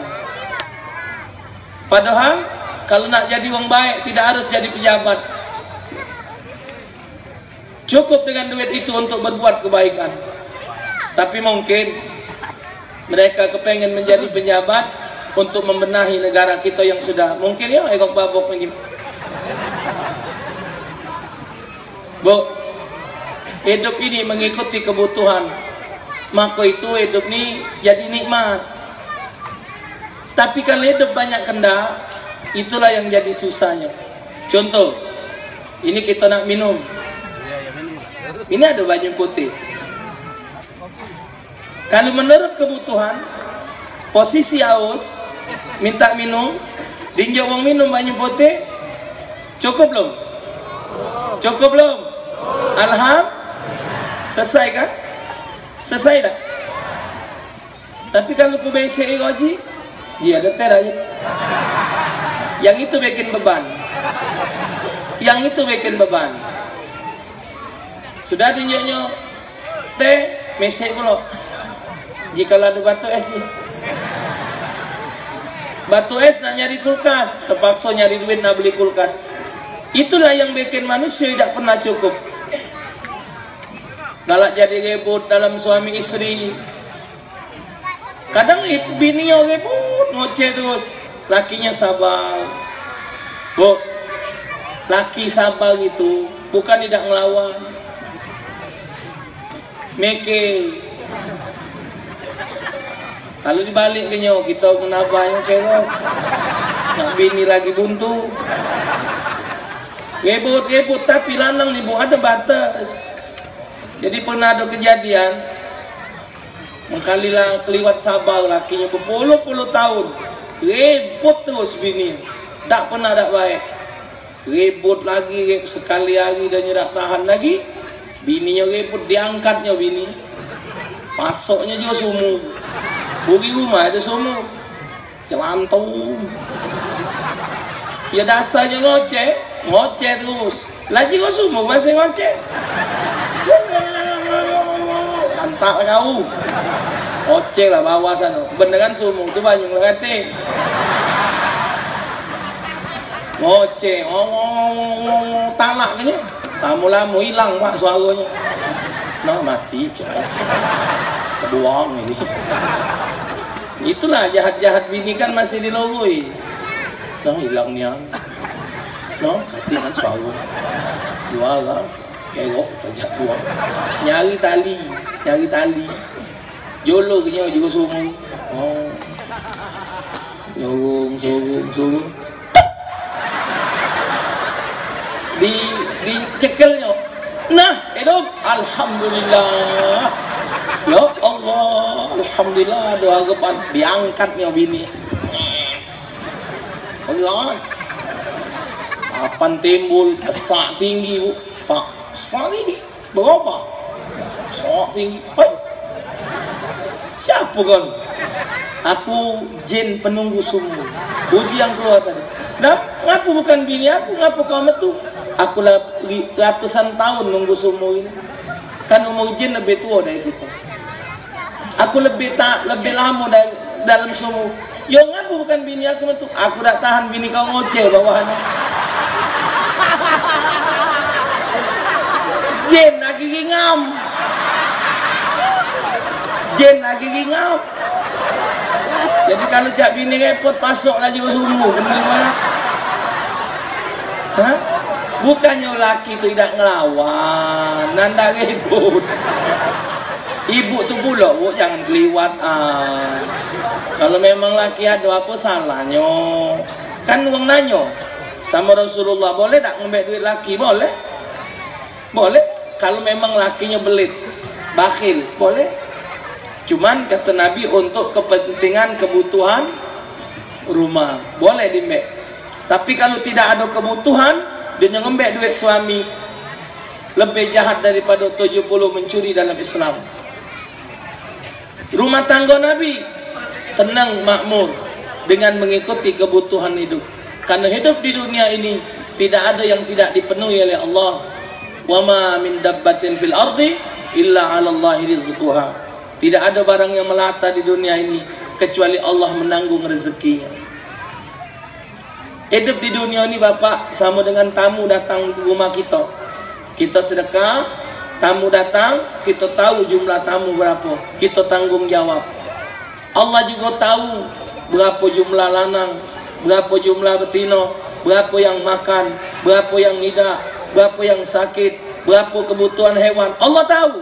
Padahal kalau nak jadi orang baik tidak harus jadi pejabat. Cukup dengan duit itu untuk berbuat kebaikan. Tapi mungkin mereka kepengen menjadi pejabat untuk membenahi negara kita yang sudah mungkin ya ekok babok ini. Bu, hidup ini mengikuti kebutuhan. Maka itu hidup ini jadi nikmat. Tapi kalau hidup banyak kendak, itulah yang jadi susahnya. Contoh, ini kita nak minum. Ini ada banyu putih. Kalau menurut kebutuhan, posisi haus, minta minum, dinjau orang minum banyu putih, cukup belum? Cukup belum? Alhamdulillah. Selesai kan? Selesai dah. Tapi kalau ku BCI gaji, dia ada ter aja. Yang itu bikin beban. Yang itu bikin beban. Sudah dinjoknya teh, mesek pula. Jika ada batu es sih. Batu es nak nyari kulkas, terpaksa nyari duit nak beli kulkas. Itulah yang bikin manusia tidak pernah cukup. Galak jadi ribut dalam suami istri. Kadang bininya ribut, ngoceh terus. Lakinya sabar. Bu, laki sabar itu bukan tidak ngelawan. Mikir. Kalau dibalik ke nyawa kita kenapa yang cerok. Nak bini lagi buntu. Ribut tapi lanang nih bu ada batas. Jadi pernah ada kejadian mengkalilah keliwat sabar lakinya berpuluh-puluh tahun ribut terus bini, tak pernah tak baik, ribut lagi sekali hari dan tak tahan lagi, bininya ribut diangkatnya bini, pasoknya juga sumur, buri rumah ada sumur, celantung, ya dasarnya ngoceh terus, lagi kau sumur masih ngoceh. Lantak kau ocek lah bawah sana beneran sumur itu banyak ngerti ngocek talak kayaknya tamu-lamu hilang pak suaranya Nah mati cai. Kebuang ini. Itulah jahat-jahat bini kan masih dilogoi. Nah hilangnya. Nah kati kan suara. Dua lah. Kerok pajak tua. Nyari tali. Jolo kenyau juga semua. Oh. Sorong. Di cekelnya. Nah, hidup. Alhamdulillah. Ya Allah, alhamdulillah doa kepan diangkatnya bini. Allah. Apan timbul esak tinggi, Bu. Pak, esak tinggi. Berapa? Esak tinggi. Hei. Siapa kan? Aku jin penunggu sumur. Uji yang keluar tadi. Dan ngapu bukan bini aku, ngapu kau metu. Aku ratusan tahun nunggu sumur ini. Kan umur jin lebih tua dari kita. Aku lebih lama dalam sumur. Yo ngapu bukan bini aku metu. Aku tak tahan bini kau ngoceh bawahnya. Jin lagi ngam. Jadi kalau cak bini repot pasok lagi ke sumur, bening mana? Hah? Bukannya laki itu tidak ngelawan, nanda ribut. Ibu tu pula, Bu, jangan keliwat. Kalau memang laki ada apa salahnya? Kan uang nanyo sama Rasulullah, boleh tak ngambil duit laki? Boleh. Kalau memang lakinya belit, bakhil, boleh. Cuman kata Nabi untuk kepentingan kebutuhan rumah boleh dimbek. Tapi kalau tidak ada kebutuhan, dia ngembek duit suami, lebih jahat daripada 70 mencuri dalam Islam. Rumah tangga Nabi tenang makmur dengan mengikuti kebutuhan hidup. Karena hidup di dunia ini tidak ada yang tidak dipenuhi oleh Allah. Wa ma min dabbatin fil ardi illa 'ala Allahi rizquha. Tidak ada barang yang melata di dunia ini kecuali Allah menanggung rezekinya. Hidup di dunia ini Bapak sama dengan tamu datang di rumah kita. Kita sedekah, tamu datang, kita tahu jumlah tamu berapa, kita tanggung jawab. Allah juga tahu berapa jumlah lanang, berapa jumlah betina, berapa yang makan, berapa yang hidup, berapa yang sakit, berapa kebutuhan hewan. Allah tahu.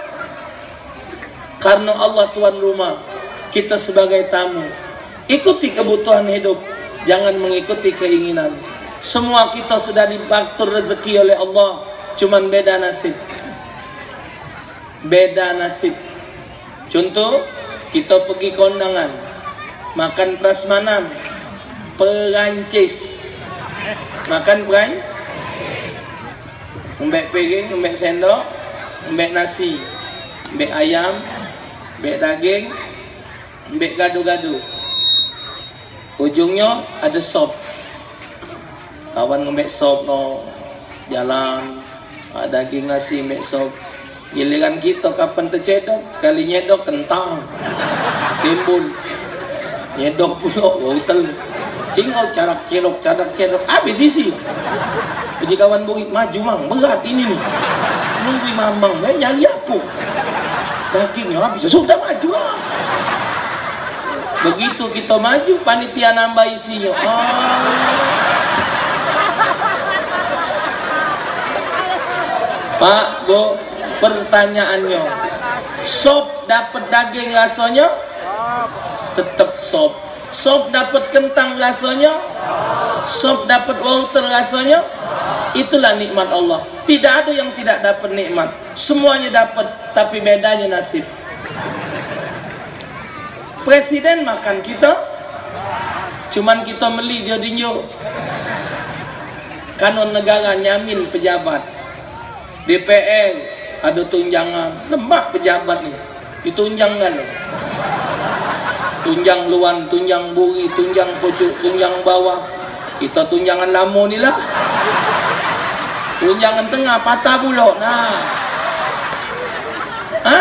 Karena Allah tuan rumah, kita sebagai tamu. Ikuti kebutuhan hidup, jangan mengikuti keinginan. Semua kita sudah diatur rezeki oleh Allah, cuman beda nasib. Contoh, kita pergi kondangan, makan prasmanan, Perancis. Makan Mbek piring, mbek sendok, mbek nasi, mbek ayam, mbek daging, mbek gado-gado. Ujungnya ada sop. Kawan ngembek sop no jalan, daging nasi mbek sop. Giliran kita kapan tercedok, sekali nyedok kentang, timbul, nyedok pula wortel, singok carak cerok, habis isi. Jadi kawan burit maju mang, berat ini nih, nunggu mamang, nyari apa? Dagingnya habis, sudah maju lah. Begitu kita maju, panitia nambah isinya. Pak, Bu, pertanyaannya, sop dapat daging rasanya? Tetap sop. Sop dapat kentang rasanya? Sop dapat wortel rasanya? Itulah nikmat Allah. Tidak ada yang tidak dapat nikmat. Semuanya dapat, tapi bedanya nasib. Presiden makan kita, cuman kita beli dia dinyo. Kanon negara nyamin pejabat. DPR ada tunjangan, lembak pejabat nih, ditunjangkan loh. Tunjang luan, tunjang buri, tunjang pucuk, tunjang bawah. Kita tunjangan lama ni lah. Tunjangan tengah patah bulok nah. Hah?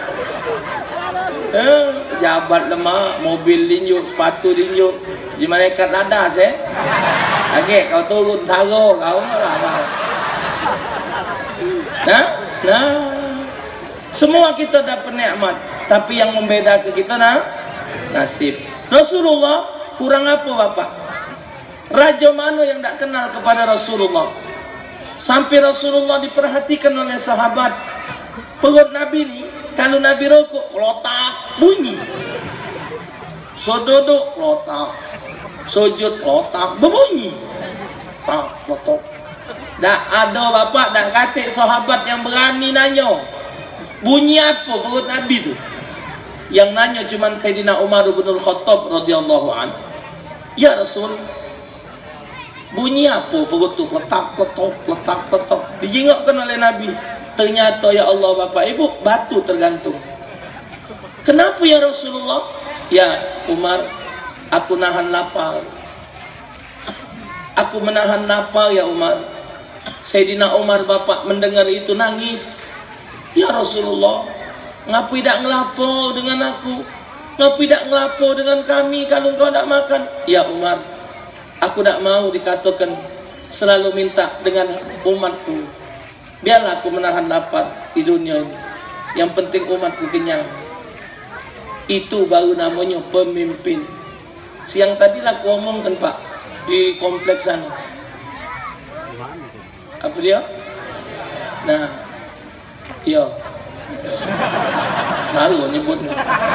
Pejabat lemah, mobil linjuk, sepatu linjuk, di malaikat ladas Agak kau turun saro kau lah. Nah, Semua kita dapat nikmat, tapi yang membedakan kita nasib. Rasulullah kurang apa Bapak? Raja mana yang tak kenal kepada Rasulullah? Sampai Rasulullah diperhatikan oleh sahabat. Perut Nabi ni, kalau Nabi rokok, kelotak, bunyi. So duduk, kelotak. Sujud, kelotak, berbunyi. Tak, kelotak. Tak ada Bapak, tak katik sahabat yang berani nanya. Bunyi apa perut Nabi tu? Yang nanya cuma Sayyidina Umar bin Al-Khattab radhiyallahu anhu. Ya Rasul, bunyi apa perut tu? Letak, letok, letak, letok. Dijengokkan oleh Nabi. Ternyata ya Allah Bapak Ibu, batu tergantung. Kenapa ya Rasulullah? Ya Umar, aku nahan lapar. Aku menahan lapar ya Umar. Sayyidina Umar Bapak mendengar itu nangis. Ya Rasulullah, ngapa tidak ngelapor dengan aku? Ngapa tidak ngelapor dengan kami kalau engkau tidak makan? Ya Umar, aku tidak mau dikatakan selalu minta dengan umatku. Biarlah aku menahan lapar di dunia ini. Yang penting umatku kenyang. Itu baru namanya pemimpin. Siang tadi lah aku omongkan Pak di kompleks sana. Apa dia? Nah, iya. Tahu nyebutnya.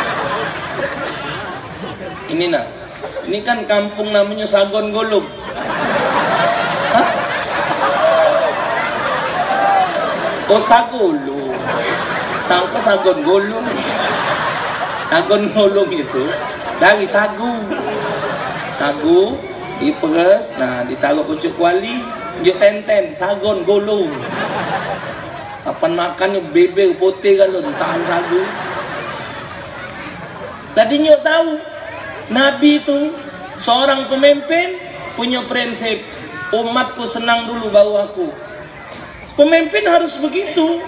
Ini nah. Ini kan kampung namanya Sagon Golong. Hah? Oh Sagolo. Sangka Sagon Golong. Sagon Golong itu dari sagu. Sagu diperes, nah ditaruh pucuk kuali, juk tenten, Sagon Golong. Kapan makannya beber putih kalau tahan sagu. Tadi nyok tahu Nabi itu seorang pemimpin punya prinsip, umatku senang dulu baru aku. Pemimpin harus begitu.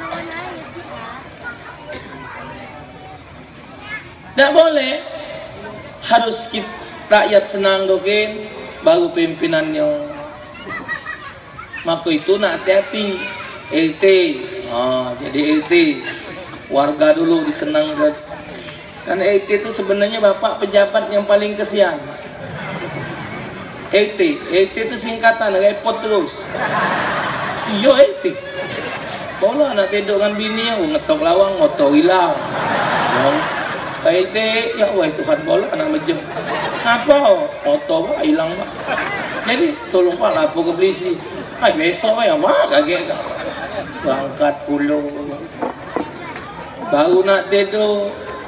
Tidak boleh, harus kita rakyat senang dogen baru pimpinannya. Maka itu nak hati-hati. LT, jadi LT warga dulu disenangkan. Kan LT itu sebenarnya Bapak pejabat yang paling kesian. LT itu singkatan repot terus. Iya LT. Bola nak tidur dengan bini ngetok lawang, ngotor hilang. LT, ya wah Tuhan bola anak mejem. Apa? Ngotor hilang Pak. Jadi tolong Pak lapor ke polisi. Besok ya Pak kaget. Berangkat pulau baru nak tidur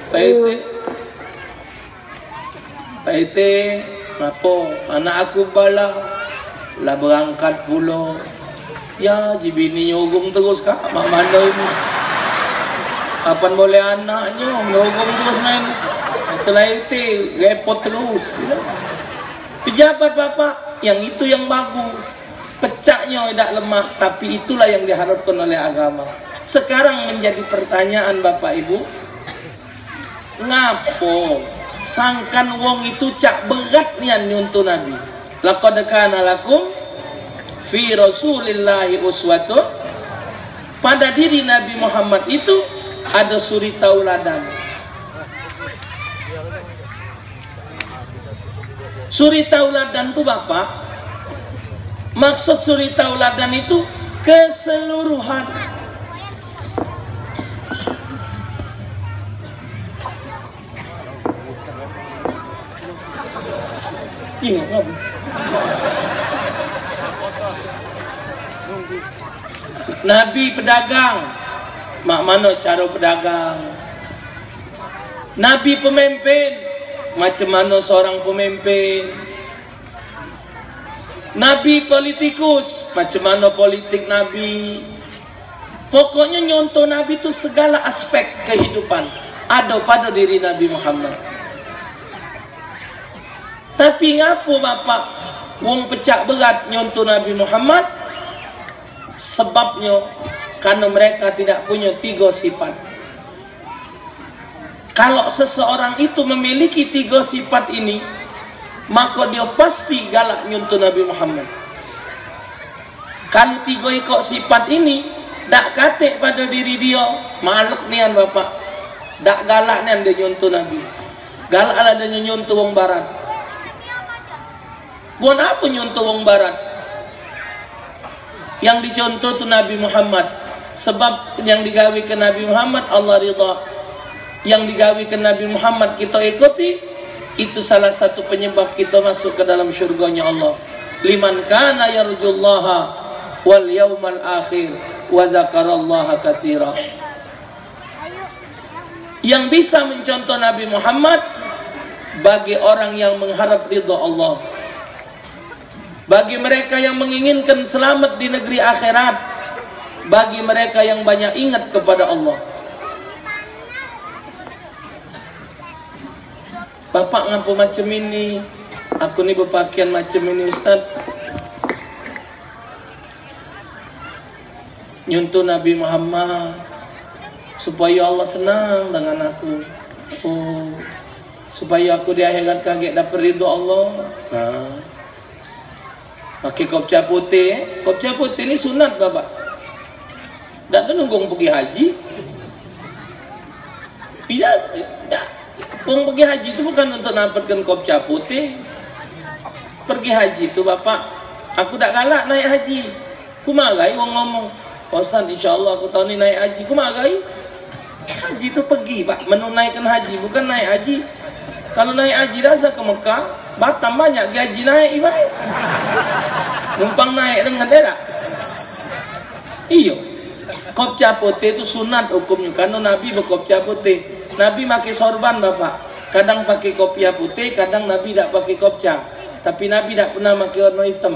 PT apa anak aku bala lah berangkat pulau ya jibini nyogong terus kak mak mana ini kapan boleh anaknya nyogong terus main itulah itu repot terus ya. Pejabat Bapak yang itu yang bagus, pecahnya tidak lemah, tapi itulah yang diharapkan oleh agama. Sekarang menjadi pertanyaan Bapak Ibu, ngapo sangkan wong itu cak berat nian nyuntuh Nabi. Laqad kana lakum fi Rasulillahi uswatun. Pada diri Nabi Muhammad itu ada suri tauladan. Suri tauladan itu Bapak, maksud suri tauladan itu keseluruhan. Ingat apa? Nabi pedagang, mak mana cara pedagang? Nabi pemimpin, macam mana seorang pemimpin? Nabi politikus, macam mana politik Nabi? Pokoknya nyontoh Nabi itu segala aspek kehidupan ada pada diri Nabi Muhammad. Tapi ngapo Bapak wong pecah berat nyontoh Nabi Muhammad? Sebabnya karena mereka tidak punya 3 sifat. Kalau seseorang itu memiliki 3 sifat ini, maka dia pasti galak nyontoh Nabi Muhammad. Kalau 3 ikut sifat ini dak katik pada diri dia, malek nian bapak, dak galak nian dia nyontoh Nabi, galak lah dia nyontoh wong barat. Buat apa nyontoh wong barat? Yang dicontoh tu Nabi Muhammad, sebab yang digawe ke Nabi Muhammad Allah ridha, yang digawe ke Nabi Muhammad kita ikuti, itu salah satu penyebab kita masuk ke dalam syurganya Allah. Liman kana yarjullaha wal yaumal akhir wa dzakarallaha katsira. Yang bisa mencontoh Nabi Muhammad bagi orang yang mengharap ridha Allah, bagi mereka yang menginginkan selamat di negeri akhirat, bagi mereka yang banyak ingat kepada Allah. Bapak ngapa macam ini? Aku ni berpakaian macam ini Ustaz. Nyuntuh Nabi Muhammad supaya Allah senang dengan aku. Oh, supaya aku di akhirat kaget dapat ridho Allah. Nah, pakai kopca putih. Kopca putih ni sunat bapak. Tak ada nunggu pergi haji. Tidak, tidak. Orang pergi haji itu bukan untuk dapatkan kopca putih. Pergi haji itu bapak, aku tak galak naik haji. Ku magai orang ngomong, Pak Ustaz insyaAllah aku tahun ni naik haji. Ku magai. Haji itu pergi pak, menunaikan haji, bukan naik haji. Kalau naik haji rasa ke Mekah, Batam banyak gaji naik ibarat. Numpang naik dengan dia. Iyo, kopca putih itu sunat hukumnya. Karena Nabi berkopca putih. Nabi pakai sorban bapak. Kadang pakai kopiah putih, kadang Nabi tak pakai kopca. Tapi Nabi tak pernah pakai warna hitam.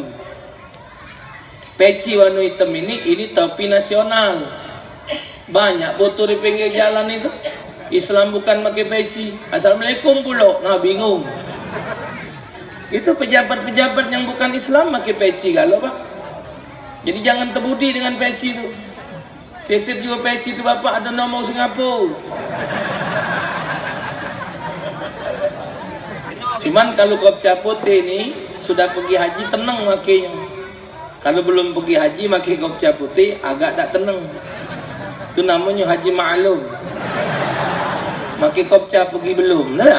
Peci warna hitam ini topi nasional. Banyak foto di pinggir jalan itu. Islam bukan pakai peci. Assalamualaikum pula. Nah bingung. Itu pejabat-pejabat yang bukan Islam pakai peci kalau pak. Jadi jangan terbudi dengan peci itu. Keset juga peci itu bapak ada nomor Singapura. Cuman kalau kopca putih ini sudah pergi haji tenang makainya. Kalau belum pergi haji makai kopca putih agak tak tenang. Itu namanya haji ma'lum. Makai kopca pergi belum, nah.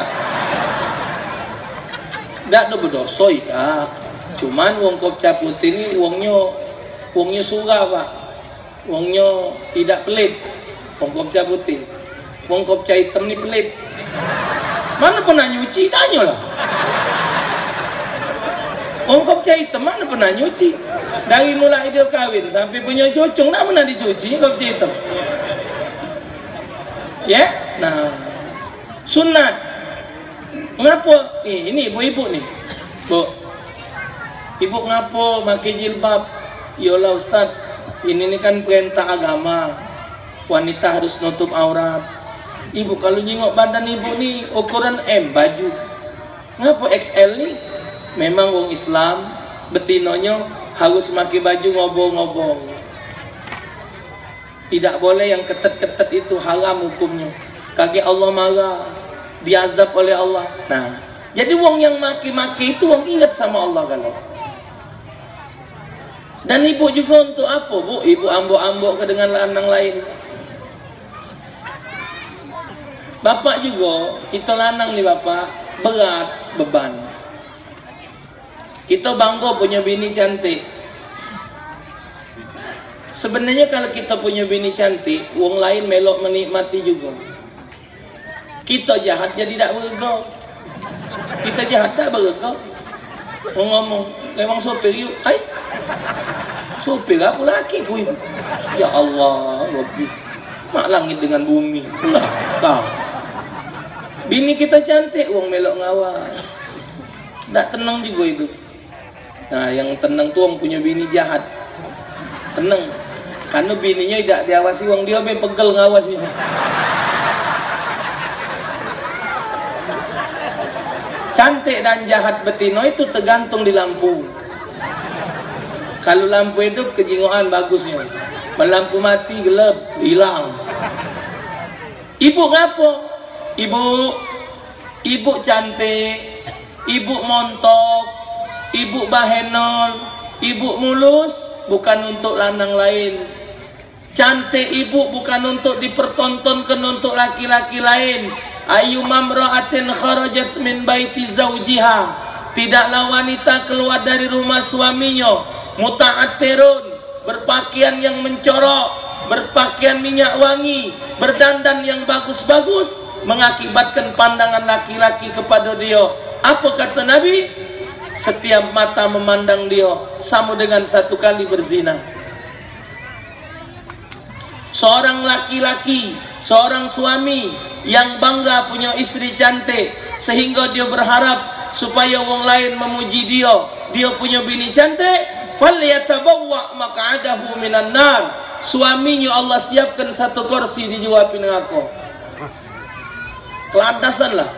Tak ada berdosa ya. Cuman wong kopca putih ni wongnya surah pak. Wongnya tidak pelit. Wong kopca putih. Wong kopca hitam ni pelit. Mana pernah nyuci? Tanyalah. Wong kopca hitam mana pernah nyuci? Dari mulai dia kahwin sampai punya cocong tak pernah dicuci kopca hitam. Ya, nah sunat. Ngapa? Ini ibu-ibu nih, bu. Ibu ngapa pakai jilbab? Yolah Ustaz, ini kan perintah agama. Wanita harus nutup aurat. Ibu kalau nyengok badan ibu nih ukuran M baju. Ngapa XL nih? Memang wong Islam betinonya harus pakai baju ngobong-ngobong. Tidak boleh yang ketat-ketat itu, haram hukumnya. Kaki Allah marah, diazab oleh Allah. Nah, jadi wong yang maki-maki itu wong ingat sama Allah kalau. Dan ibu juga untuk apa bu? Ibu ambok-ambok ke dengan lanang lain. Bapak juga, kita lanang nih bapak, berat beban. Kita bangga punya bini cantik. Sebenarnya kalau kita punya bini cantik, wong lain melok menikmati juga. Kita jahat jadi tak bergau. Kita jahat tak bergau. Ngomong, memang sopir yuk, hai. Sopir aku laki ku itu. Ya Allah, Rabbi. Mak langit dengan bumi. Ulah kau. Bini kita cantik, wong melok ngawas. Tak tenang juga itu. Nah, yang tenang tuh wong punya bini jahat. Tenang. Karena bininya tidak diawasi, wong dia pegel ngawasi. Cantik dan jahat betina itu tergantung di lampu. Kalau lampu hidup kejingoan bagusnya. Lampu mati gelap, hilang. Ibu ngapa? Ibu cantik, ibu montok, ibu bahenol, ibu mulus bukan untuk lanang lain. Cantik ibu bukan untuk dipertontonkan untuk laki-laki lain. Ayu mamra'atin kharajat min baiti zawjiha, tidaklah wanita keluar dari rumah suaminya muta'attirun, berpakaian yang mencorok, berpakaian minyak wangi, berdandan yang bagus-bagus, mengakibatkan pandangan laki-laki kepada dia. Apa kata Nabi? Setiap mata memandang dia sama dengan satu kali berzina. Seorang laki-laki, seorang suami yang bangga punya istri cantik, sehingga dia berharap supaya orang lain memuji dia, dia punya bini cantik, falyatabawwa maq'adahu minan nar. Suaminya Allah siapkan satu kursi di jiwa neraka. Kelantasan lah.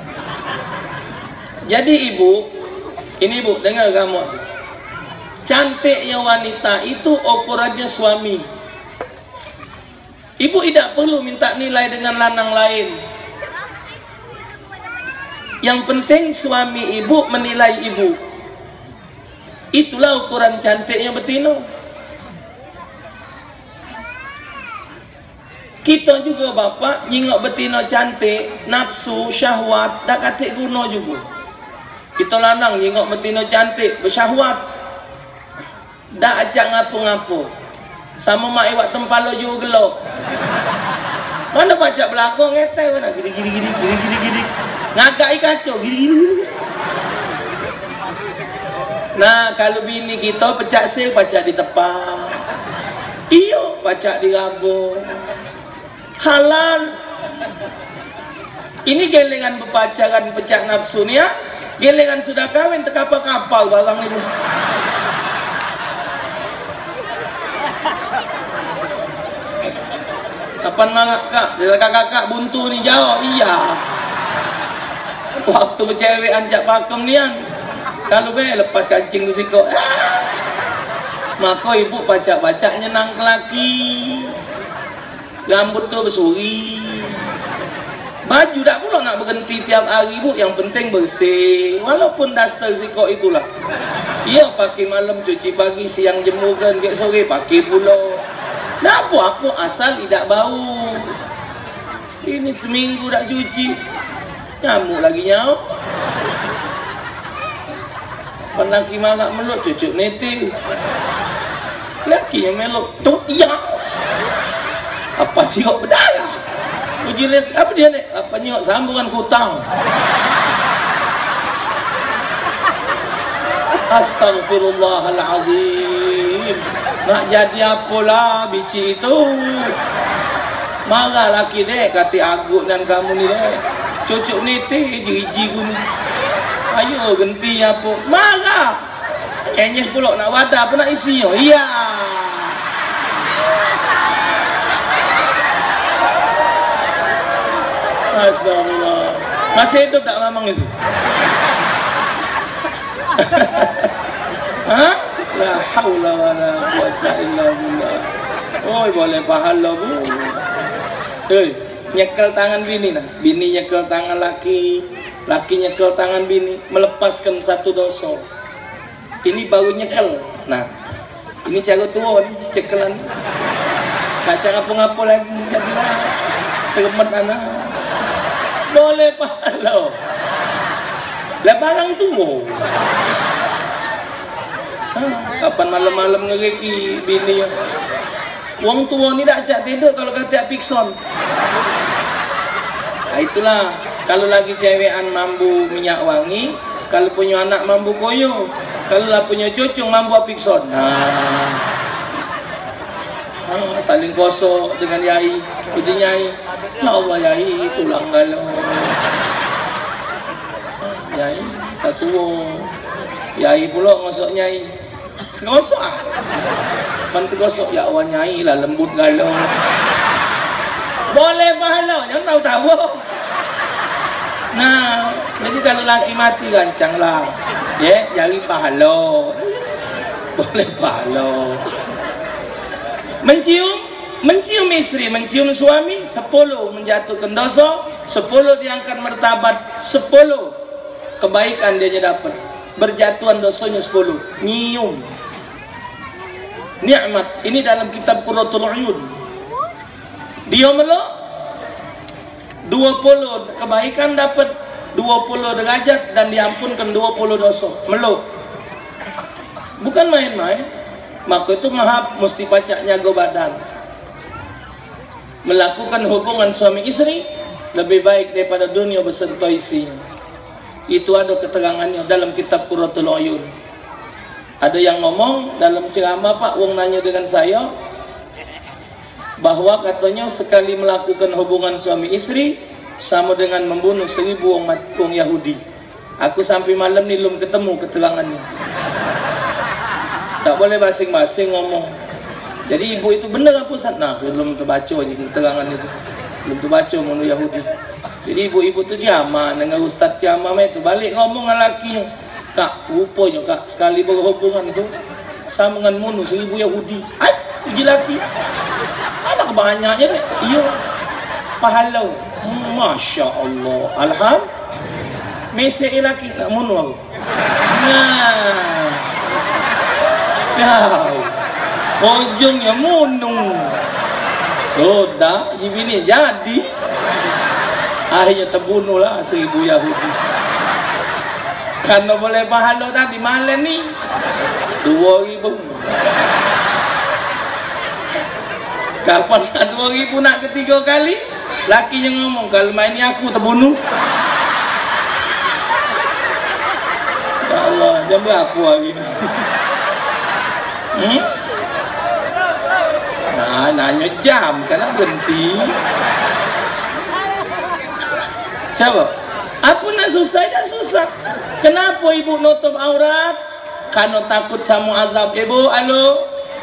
Jadi ibu, ini bu, dengar kamu, cantiknya wanita itu ukurannya suami. Ibu tidak perlu minta nilai dengan lanang lain. Yang penting suami ibu menilai ibu. Itulah ukuran cantiknya betina. Kita juga bapak nyingok betina cantik, nafsu, syahwat, dah katik guna juga. Kita lanang nyingok betina cantik, bersyahwat, dah ajak ngapo-ngapo. Sama mak iwak tempalo juga gelok. Mana baca belakang ngetai mana gini. Ngagai kacau gini. Nah, kalau bini kita pecak sel, pacak di tepak. Iyo, pacak di rabung. Halal. Ini gelengan berpacaran pecak nafsu ni ya. Gelengan sudah kawin terkapal-kapal barang itu. Kapan marah kak? Kakak buntu ni jauh. Iya. Waktu bercewek anjak pakem ni kan. Kalau lepas kancing tu siko. Maka ibu pacak-pacak nyenang ke laki. Rambut tu bersuri. Baju tak pula nak berhenti tiap hari ibu. Yang penting bersih. Walaupun daster siko itulah. Iya pakai malam, cuci pagi, siang jemurkan, ke sore pakai pula. Nah apa-apa asal tidak bau. Ini seminggu tak cuci, nyamuk lagi nyamuk. Laki marah meluk cucuk neti. Laki yang meluk tu iya. Apa siok berdarah? Uji laki apa dia ni? Apa nyok sambungan kutang? Astaghfirullahalazim. Nak jadi apalah bici itu? Marah laki dek, kati agut dan kamu ni dek. Cucuk neti, jiji ku ni. Ayo genti apa? Marah. Enyeh pula nak wadah apa nak isi yo? Iya. Astagfirullah. Masih hidup tak mamang itu? Ha? La haula wala quwwata illa billah. Oi boleh pahala bu. Hei, nyekel tangan bini nah. Bini nyekel tangan laki, laki nyekel tangan bini, melepaskan satu dosa. Ini baru nyekel. Nah, ini cara tua ni, cekelan. Tak cara ngapa-ngapa lagi jadilah seremet anak. Boleh pahala. Lah barang tua. Kapan malam-malam ngereki bini ya. Wong tua ni tak ajak tidur kalau kata pikson. Nah, itulah kalau lagi cewekan mambu minyak wangi, kalau punya anak mambu koyo, kalau lah punya cucung mambu pikson. Saling kosok dengan yai, puji nyai. Ya Allah yai tulang galau. Yai tak tua. Yai pula ngosok nyai. Sekosok ah. Pantu gosok ya Allah nyai lah lembut galau. Boleh pahala, jangan tahu-tahu. Nah, jadi kalau laki mati gancang lah. Ya, cari pahala. Boleh pahala. Mencium istri, mencium suami, 10 menjatuhkan dosa, 10 diangkat martabat, 10 kebaikan dia dapat. Berjatuhan dosanya 10. Nyium. nikmat. Ini dalam kitab Qurratul Uyun. Dia melok 20 kebaikan dapat 20 derajat dan diampunkan 20 dosa. Melok. Bukan main-main. Maka itu mahab mesti pacak nyago badan. Melakukan hubungan suami istri lebih baik daripada dunia beserta isinya. Itu ada keterangannya dalam kitab Qurratul Uyun. Ada yang ngomong dalam ceramah, Pak, wong nanya dengan saya bahwa katanya sekali melakukan hubungan suami istri sama dengan membunuh 1000 wong Yahudi. Aku sampai malam ni belum ketemu keterangannya. Tak boleh masing-masing ngomong. Jadi ibu itu benar apa Ustaz? Nah, belum terbaca je keterangan itu. Belum terbaca membunuh Yahudi. Jadi ibu-ibu tu ceramah dengan ustaz ceramah itu balik ngomong dengan lelaki, Kak, rupanya Kak sekali berhubungan tu sama dengan bunuh 1000 Yahudi. Ai, uji lelaki. Anak banyaknya deh. Iya. Pahala. Masya Allah. Alhamdulillah. Mesej lelaki nak bunuh aku. Nah. Kau ujungnya munung sudah bini jadi akhirnya terbunuhlah 1000 Yahudi karena boleh pahala tadi malam ni 2000. Kapan 2000 nak ketiga kali laki yang ngomong kalau main ni aku terbunuh. Ya Allah, jam berapa hari ni? Nah, nanya jam karena berhenti. Coba, apa nak susah? Tak susah. Kenapa ibu nutup aurat? Karena takut sama azab ibu. Halo.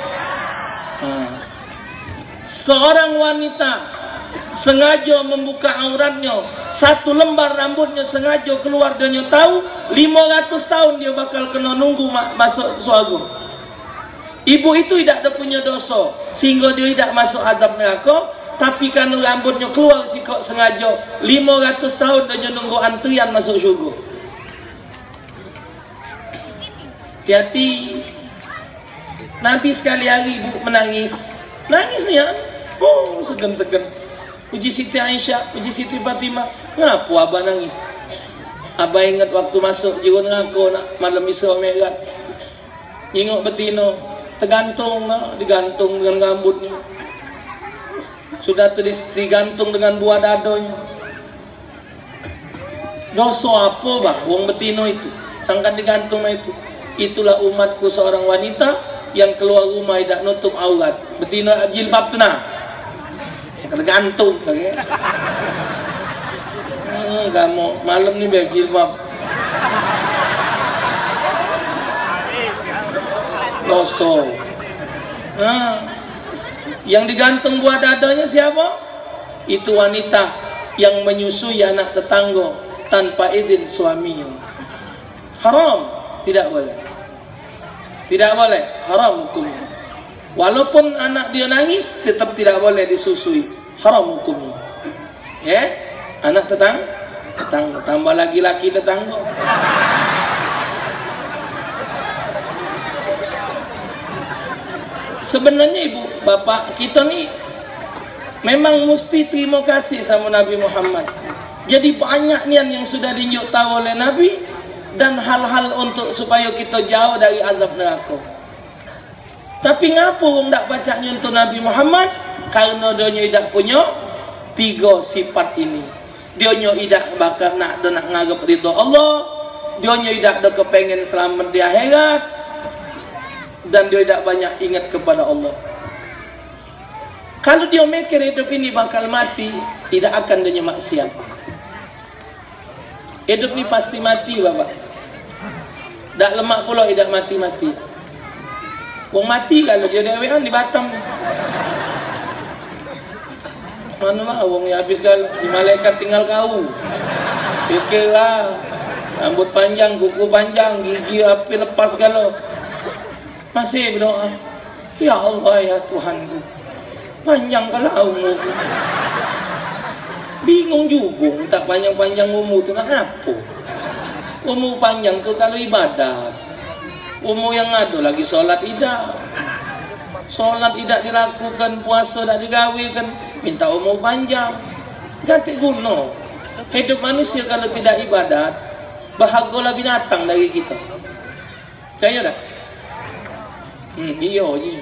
Seorang wanita sengaja membuka auratnya, 1 lembar rambutnya sengaja keluar, dia tahu 500 tahun dia bakal kena nunggu masuk surga. Ibu itu tidak ada punya dosa sehingga dia tidak masuk azab neraka, tapi karena rambutnya keluar sikok sengaja 500 tahun dia nunggu antrian masuk syurga. Hati-hati. Nabi sekali hari ibu menangis. Nangis ni ya. Oh, segan-segan. Uji Siti Aisyah, uji Siti Fatimah. Ngapa abah nangis? Abah ingat waktu masuk jiwa neraka nak malam Isra Mi'raj. Ingat betina tergantung, digantung dengan rambutnya. Sudah tu digantung dengan buah dadonya. Dosa apa bah wong betina itu? Sangkan digantung itu. Itulah umatku seorang wanita yang keluar rumah tidak nutup aurat. Betina jilbab tu nah. Tergantung okay? Kamu malam ni beg jilbab. Dosa. Nah, yang digantung buah dadanya siapa? Itu wanita yang menyusui anak tetangga tanpa izin suaminya. Haram, tidak boleh. Tidak boleh, haram hukumnya. Walaupun anak dia nangis, tetap tidak boleh disusui. Haram hukumnya. Ya, anak tetangga, tambah lagi laki tetangga. Sebenarnya ibu, bapak kita ni memang mesti terima kasih sama Nabi Muhammad. Jadi banyak nian yang sudah diunjuk tahu oleh Nabi dan hal-hal untuk supaya kita jauh dari azab neraka. Tapi ngapa wong tak baca nyuntuh Nabi Muhammad? Karena dia tidak punya 3 sifat ini. Dia tidak bakal nak ngarep ridha Allah, dia tidak ada kepengen selamat di akhirat, dan dia tidak banyak ingat kepada Allah. Kalau dia mikir hidup ini bakal mati, tidak akan dia maksiat. Hidup ini pasti mati bapak. Tak lemak pula tidak mati-mati. Wong mati kalau dia dewean di Batam. Mana lah wong ya habis kalau di malaikat tinggal kau. Fikirlah, rambut panjang, kuku panjang, gigi api lepas kalau. Masih berdoa, ya Allah ya Tuhanku, panjang kalau umur. Bingung juga, tak panjang-panjang umur tu nak apa? Umur panjang tu kalau ibadat, umur yang ada lagi solat tidak. Sholat tidak dilakukan, puasa tidak digawikan, minta umur panjang. Ganti guna. Hidup manusia kalau tidak ibadat, bahagialah binatang dari kita. Percaya tak? Iya je.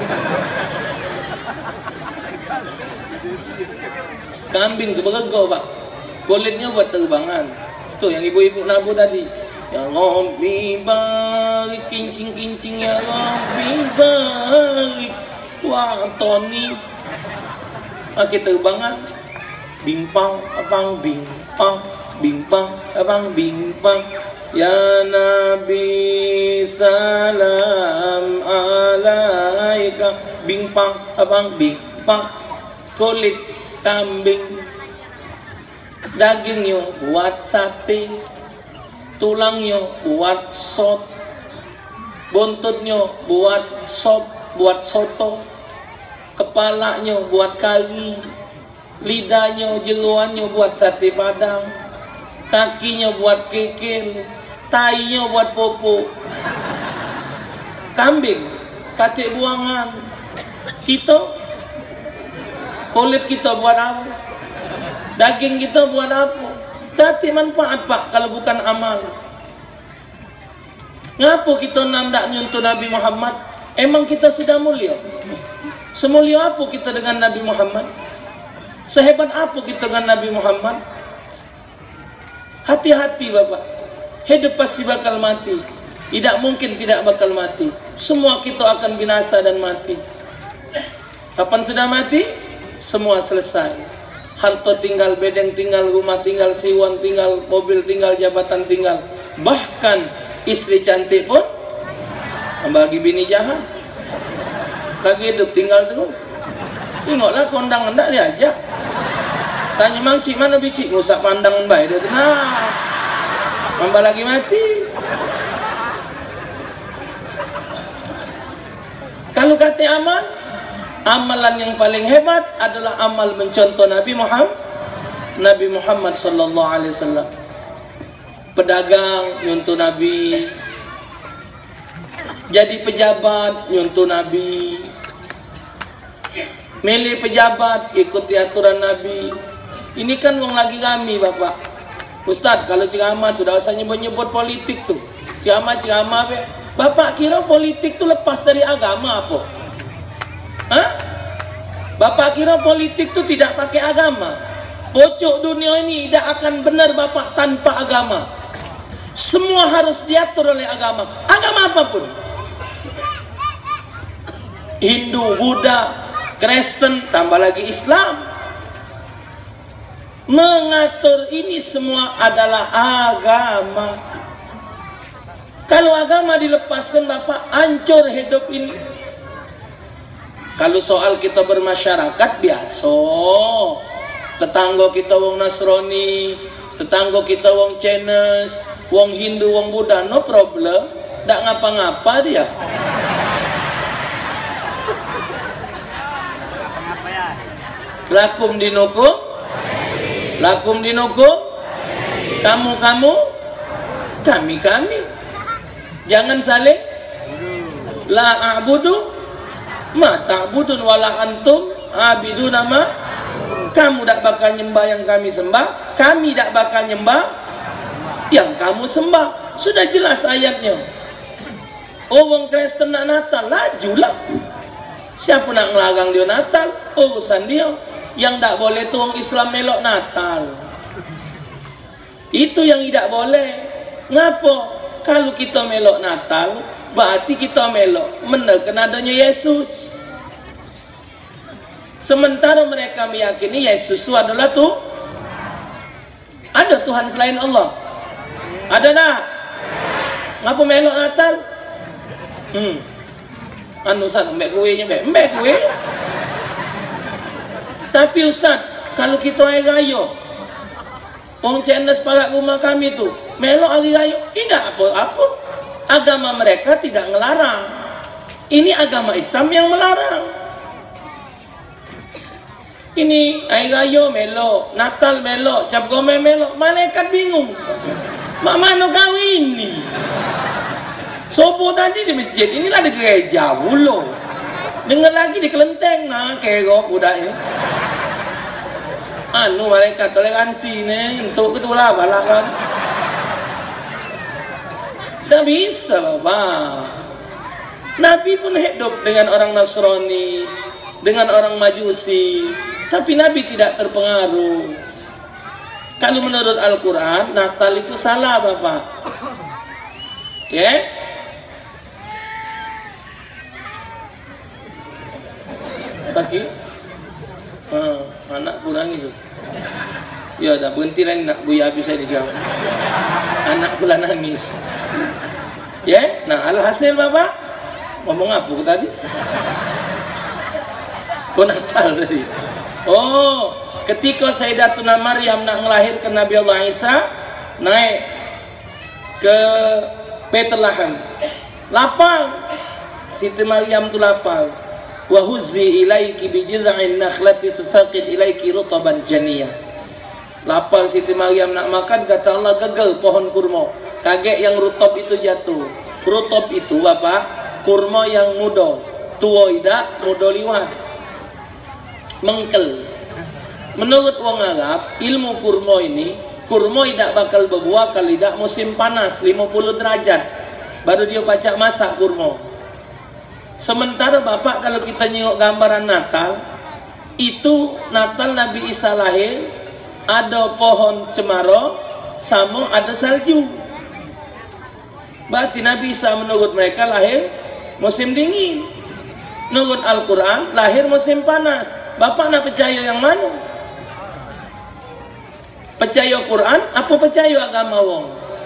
Kambing tu bergegor pak, kulitnya buat terbangan. Tu yang ibu-ibu nabu tadi. Ya Rabbi barik, kincing-kincing ya Rabbi barik, wa'toni. Kita terbangan. Bimpang, abang bimpang, bimpang, abang bimpang. Ya Nabi salam alaika. Bimpang, abang bimpang. Kulit kambing, dagingnya buat sate, tulangnya buat sop, buntutnya buat sop, buat soto, kepalanya buat kari, lidahnya, jeroannya buat sate padang, kakinya buat kikil, tainya buat popo. Kambing katik buangan, kita kulit kita buat apa? Daging kita buat apa? Kati manfaat pak kalau bukan amal. Ngapa kita nandak nyuntuh Nabi Muhammad? Emang kita sudah mulia? Semulia apa kita dengan Nabi Muhammad? Sehebat apa kita dengan Nabi Muhammad? Hati-hati bapak, hidup pasti bakal mati. Tidak mungkin tidak bakal mati. Semua kita akan binasa dan mati. Kapan sudah mati? Semua selesai. Harta tinggal, bedeng tinggal, rumah tinggal, siwan tinggal, mobil tinggal, jabatan tinggal. Bahkan istri cantik pun bagi bini jahat. Lagi hidup tinggal terus. Tengoklah kondangan tak diajak. Tanya mang cik mana bicik, ngusak pandangan baik dia tenang. Mamba lagi mati. Kalau kata amal, amalan yang paling hebat adalah amal mencontoh Nabi Muhammad sallallahu alaihi wasallam. Pedagang nyontoh Nabi, jadi pejabat nyontoh Nabi, milih pejabat ikuti aturan Nabi. Ini kan wong lagi kami bapak. Ustadz kalau ceramah tuh tidak usah nyebut-nyebut politik tuh. Ceramah be. Bapak kira politik tuh lepas dari agama apa? Hah? Bapak kira politik itu tidak pakai agama? Pojok dunia ini tidak akan benar bapak tanpa agama. Semua harus diatur oleh agama. Agama apapun. Hindu, Buddha, Kristen, tambah lagi Islam. Mengatur ini semua adalah agama. Kalau agama dilepaskan bapak, hancur hidup ini. Kalau soal kita bermasyarakat biasa, tetangga kita wong Nasrani, tetangga kita wong Chinese, wong Hindu, wong Buddha, no problem, tak ngapa-ngapa dia. Lakum dinukum, lakum dinukum, kamu-kamu, kami-kami. Jangan saling la a'budu ma ta'budun wala antum abidun nama. Kamu tak bakal nyembah yang kami sembah, kami tak bakal nyembah yang kamu sembah. Sudah jelas ayatnya. Oh wong Kristen nak Natal, lajulah. Siapa nak ngelarang dia Natal? Urusan dia. Yang tak boleh tu wong Islam melok Natal. Itu yang tidak boleh. Ngapa? Kalau kita melok Natal, berarti kita melok menekan adanya Yesus. Sementara mereka meyakini Yesus itu adalah tuh ada Tuhan selain Allah. Ada tak? Ngapa melok Natal? Anu Ustaz, mbak kuenya mbak kue. Tapi Ustaz, kalau kita hari raya, orang Chinese parak rumah kami tu melok hari raya, tidak apa-apa. Agama mereka tidak melarang. Ini agama Islam yang melarang. Ini hari raya melok, Natal melok, cap gome melok, malaikat bingung. Mak mana kau ini? Sopo tadi di masjid, inilah di gereja pula. dengar lagi di kelenteng nah kerok budak ini. Anu malaikat toleransi nih untuk ketulah balakan. Tidak bisa Bapak. Nabi pun hidup dengan orang Nasrani, dengan orang Majusi, tapi Nabi tidak terpengaruh. Kalau menurut Al-Quran, Natal itu salah Bapak. Ya? Bagi? Anakku nangis. Ya, dah berhenti lagi nak buya habis saya dijawab. Anakku lah nangis. Ya? Nah, alhasil Bapak, ngomong apa aku tadi? Oh, Natal tadi. Oh, ketika Sayyidatuna Maryam nak melahirkan Nabi Allah Isa, naik ke Bethlehem, lapang. Siti Maryam tu lapang. Wa huzzi ilaiki bi jiz'in nakhlati tusaqit ilaiki rutaban janiyah. Lapang Siti Maryam nak makan, kata Allah gagal pohon kurma. Kaget yang rutab itu jatuh. Rutab itu Bapak, kurma yang muda. Tua tidak, muda liwat. Mengkel. Menurut wong Arab, ilmu kurma ini, kurma tidak bakal berbuah kalau tidak musim panas 50 derajat. Baru dia pacak masak kurma. Sementara Bapak kalau kita nyengok gambaran Natal, itu Natal Nabi Isa lahir, ada pohon cemara, sama ada salju. Berarti Nabi Isa menurut mereka lahir musim dingin. Menurut Al-Quran lahir musim panas. Bapak nak percaya yang mana? Percaya Quran apa percaya agama wong?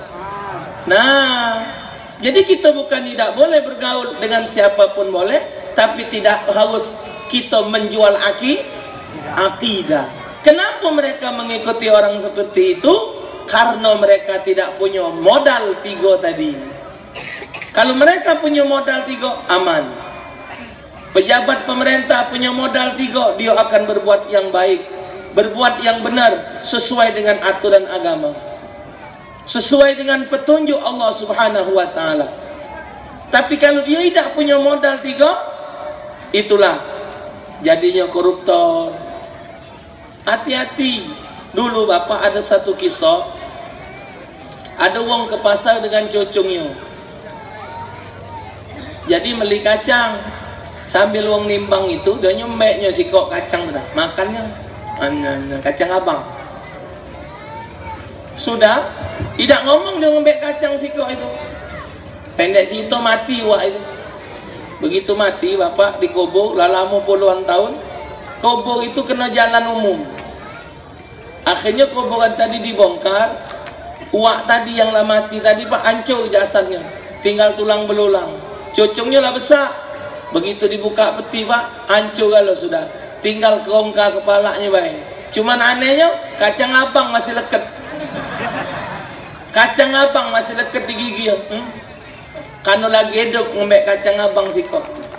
Nah, jadi kita bukan tidak boleh bergaul dengan siapapun boleh, tapi tidak harus kita menjual akidah. Kenapa mereka mengikuti orang seperti itu? Karena mereka tidak punya modal 3 tadi. Kalau mereka punya modal 3, aman. Pejabat pemerintah punya modal 3, dia akan berbuat yang baik, berbuat yang benar sesuai dengan aturan agama, sesuai dengan petunjuk Allah Subhanahu wa taala. Tapi kalau dia tidak punya modal 3, itulah jadinya koruptor. Hati-hati. Dulu Bapak ada satu kisah, ada wong ke pasar dengan cucungnya. Jadi beli kacang, sambil wong nimbang itu dia nyembeknya sikok kacang dah, makannya kacang abang. Sudah tidak ngomong dia ngembek kacang sikok itu. Pendek cerita mati wak itu. Begitu mati Bapak dikubur lama puluhan tahun. Kubur itu kena jalan umum. Akhirnya kuburan tadi dibongkar. Wak tadi yang lah mati tadi Pak hancur jasadnya, tinggal tulang belulang. Cucungnya lah besar. Begitu dibuka peti Pak, hancur kalau sudah. Tinggal kerongka kepalanya baik. Cuman anehnya kacang abang masih leket. Kacang abang masih leket di gigi. Karena lagi hidup ngembek kacang abang sikok.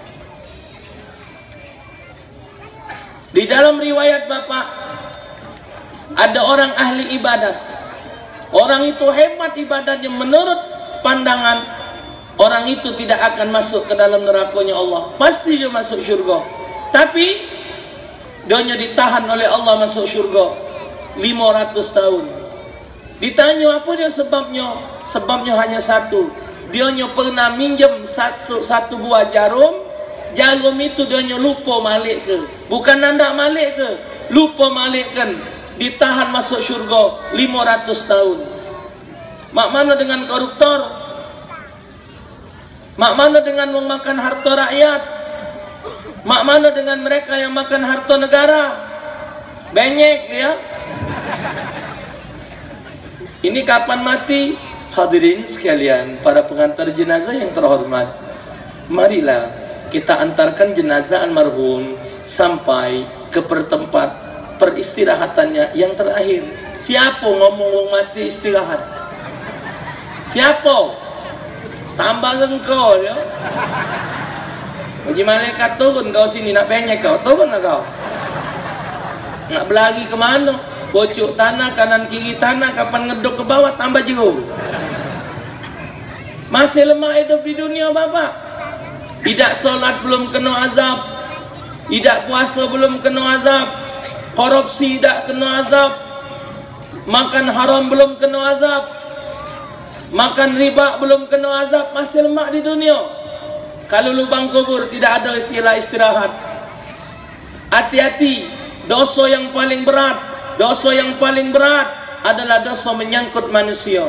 Di dalam riwayat Bapak, ada orang ahli ibadat. Orang itu hebat ibadatnya, menurut pandangan orang itu tidak akan masuk ke dalam nerakanya Allah. Pasti dia masuk syurga. Tapi dia ditahan oleh Allah masuk syurga 500 tahun. Ditanya apa dia sebabnya? Sebabnya hanya satu. Dia pernah minjem satu buah jarum. Jarum itu dia lupa malik ke. Bukan nanda malik ke, lupa malik kan. Ditahan masuk syurga 500 tahun. Mak mana dengan koruptor? Mak mana dengan memakan harta rakyat? Mak mana dengan mereka yang makan harta negara? Benyek dia. Ini kapan mati? Hadirin sekalian, para pengantar jenazah yang terhormat, marilah kita antarkan jenazah almarhum sampai ke tempat peristirahatannya yang terakhir. Siapa ngomong wong mati istirahat? Siapa? Tambah engkau ya. Bagi malaikat turun kau sini nak penyek kau, turun lah kau. Nak berlari ke mana? Bocok tanah kanan kiri tanah, kapan ngedok ke bawah tambah jeruk. Masih lemah hidup di dunia Bapak. Tidak solat belum kena azab, Tidak puasa belum kena azab, korupsi tidak kena azab, makan haram belum kena azab, makan riba belum kena azab, masih lemak di dunia. Kalau lubang kubur tidak ada istilah istirahat. Hati-hati, dosa yang paling berat, dosa yang paling berat adalah dosa menyangkut manusia.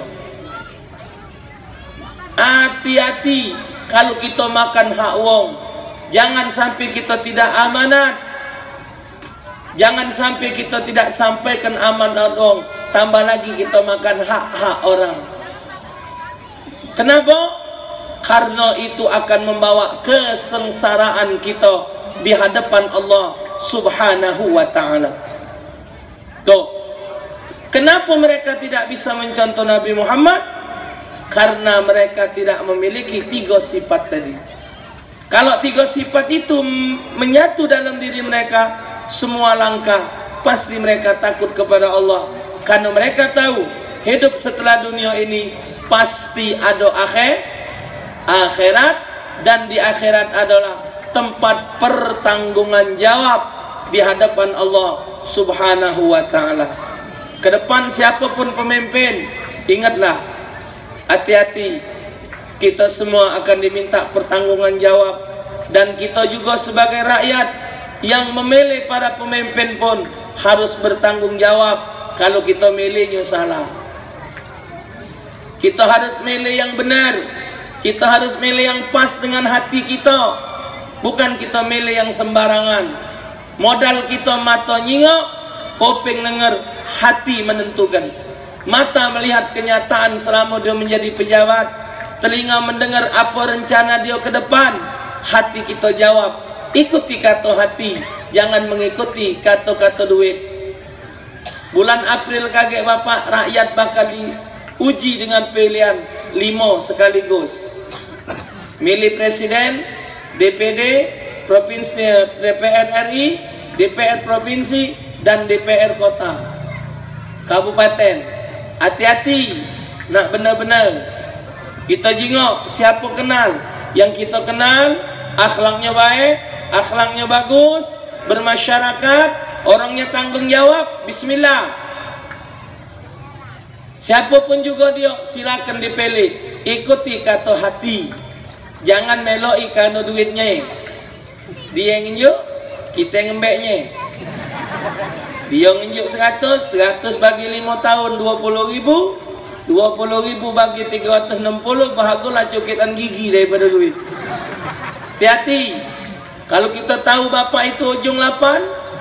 Hati-hati kalau kita makan hak wong. Jangan sampai kita tidak amanat. Jangan sampai kita tidak sampaikan amanat wong. Tambah lagi kita makan hak-hak orang. Kenapa? Karena itu akan membawa kesengsaraan kita di hadapan Allah Subhanahu wa ta'ala. Tuh, kenapa mereka tidak bisa mencontoh Nabi Muhammad? Karena mereka tidak memiliki 3 sifat tadi. Kalau 3 sifat itu menyatu dalam diri mereka, semua langkah pasti mereka takut kepada Allah. Karena mereka tahu hidup setelah dunia ini pasti ada akhirat, dan di akhirat adalah tempat pertanggungan jawab di hadapan Allah Subhanahu wa ta'ala. Kedepan siapapun pemimpin, ingatlah, hati-hati, kita semua akan diminta pertanggungan jawab. Dan kita juga sebagai rakyat yang memilih para pemimpin pun harus bertanggung jawab kalau kita milihnya salah. Kita harus milih yang benar, kita harus milih yang pas dengan hati kita, bukan kita milih yang sembarangan. Modal kita mata nyingok, kuping denger, hati menentukan. Mata melihat kenyataan selama dia menjadi pejabat, telinga mendengar apa rencana dia ke depan, hati kita jawab. Ikuti kata hati, jangan mengikuti kata-kata duit. Bulan April kaget bapak, rakyat bakal diuji dengan pilihan 5 sekaligus. Milih presiden, DPD, provinsi, DPR RI, DPR provinsi, dan DPR kota, kabupaten. Hati-hati, nak benar-benar kita jengok siapa kenal. Yang kita kenal akhlaknya baik, akhlaknya bagus, bermasyarakat, orangnya tanggung jawab, bismillah. Siapapun juga dia, silakan dipilih. Ikuti kata hati, jangan meloi karena duitnya. Dia nginjuk, kita ngembeknya. Dia nginjuk 100 bagi 5 tahun 20.000, 20.000 bagi 360, bahagialah coketan gigi daripada duit. Hati-hati, kalau kita tahu bapak itu ujung 8,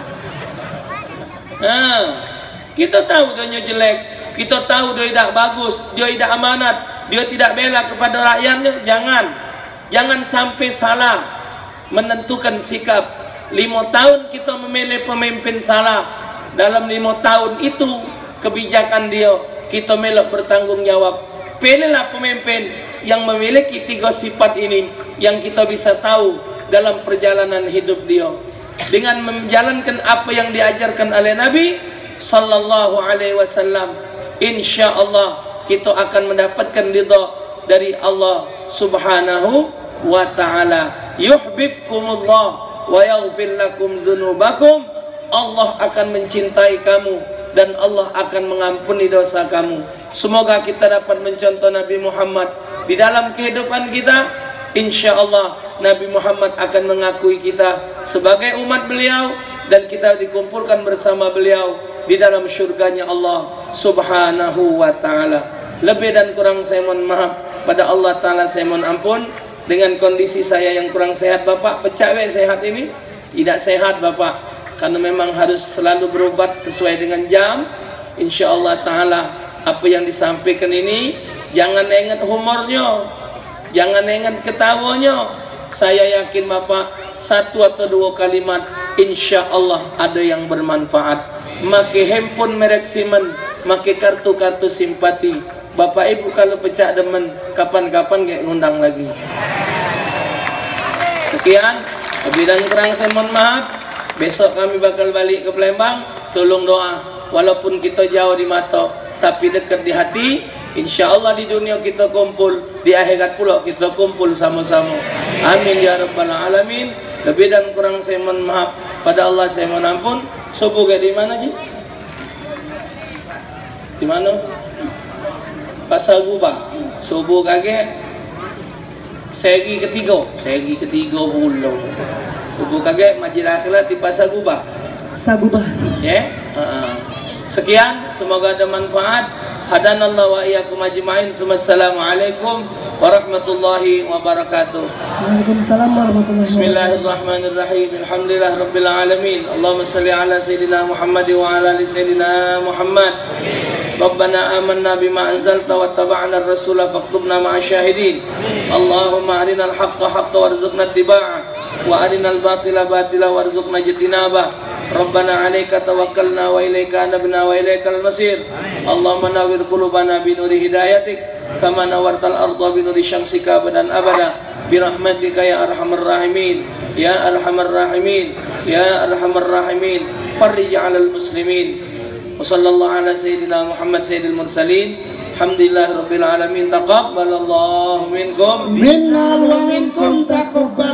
kita tahu dia jelek, kita tahu dia tidak bagus, dia tidak amanat, dia tidak bela kepada rakyatnya. Jangan sampai salah menentukan sikap. 5 tahun kita memilih pemimpin salah, dalam 5 tahun itu kebijakan dia kita melok bertanggung jawab. Pilihlah pemimpin yang memiliki 3 sifat ini, yang kita bisa tahu dalam perjalanan hidup dia. Dengan menjalankan apa yang diajarkan oleh Nabi Sallallahu Alaihi Wasallam, insya Allah kita akan mendapatkan ridha dari Allah Subhanahu wa ta'ala. Yuhibbukumullah wa yaghfir lakum dzunubakum. Allah akan mencintai kamu dan Allah akan mengampuni dosa kamu. Semoga kita dapat mencontoh Nabi Muhammad di dalam kehidupan kita. Insya Allah Nabi Muhammad akan mengakui kita sebagai umat beliau, dan kita dikumpulkan bersama beliau di dalam syurganya Allah Subhanahu wa ta'ala. Lebih dan kurang saya mohon maaf pada Allah Ta'ala, saya mohon ampun. Dengan kondisi saya yang kurang sehat bapak, pecah sehat ini tidak sehat bapak, karena memang harus selalu berobat sesuai dengan jam. Insya Allah Ta'ala apa yang disampaikan ini, jangan ingat humornya, jangan ingat ketawanya. Saya yakin bapak 1 atau 2 kalimat insya Allah ada yang bermanfaat. Make handphone merek Siemens, make kartu-kartu simpati. Bapak ibu kalau pecah demen, kapan-kapan gak ngundang lagi. Sekian, lebih dan kurang saya mohon maaf. Besok kami bakal balik ke Palembang. Tolong doa, walaupun kita jauh di mata tapi dekat di hati. Insya Allah di dunia kita kumpul, di akhirat pula kita kumpul sama-sama. Amin ya rabbal alamin. Lebih dan kurang saya mohon maaf. Pada Allah saya mohon ampun. Subuh kayak di mana Ji? Di mana? Pasar Gubah. Subuh kage segi ketiga bulan. Subuh kage Masjid Akhirat di Pasar Gubah. Sagubah. Ya. Sekian, semoga ada manfaat. Hadanallahu wa iyyakum ajmain. Wassalamualaikum warahmatullahi wabarakatuh. Waalaikumsalam warahmatullahi wabarakatuh. Bismillahirrahmanirrahim. Alhamdulillah rabbil alamin. Allahumma salli ala sayyidina Muhammad wa ala ali sayyidina Muhammad. Rabbana amanna bima anzalta wattaba'na ar-rasula faktubna ma'asyahidin. Allahumma arinal haqqa haqqa warzuqna ittiba'ah wa arinal batila batila warzuqna ijtinabah. Rabbana 'alaika tawakkalna wa ilaika anabna wa ilaikal masir. Allahumma nawwir qulubana bi nuri hidayatik kama nawartal arda bi nuri syamsika abadan abada bi rahmatika ya arhamar rahimin ya arhamar rahimin ya arhamar rahimin. Farrij 'alal muslimin. Wa sallallahu ala sayyidina Muhammad sayyidil mursalin. Alhamdulillah rabbil alamin. Taqabbalallahu minkum Minnal wa minkum taqabbal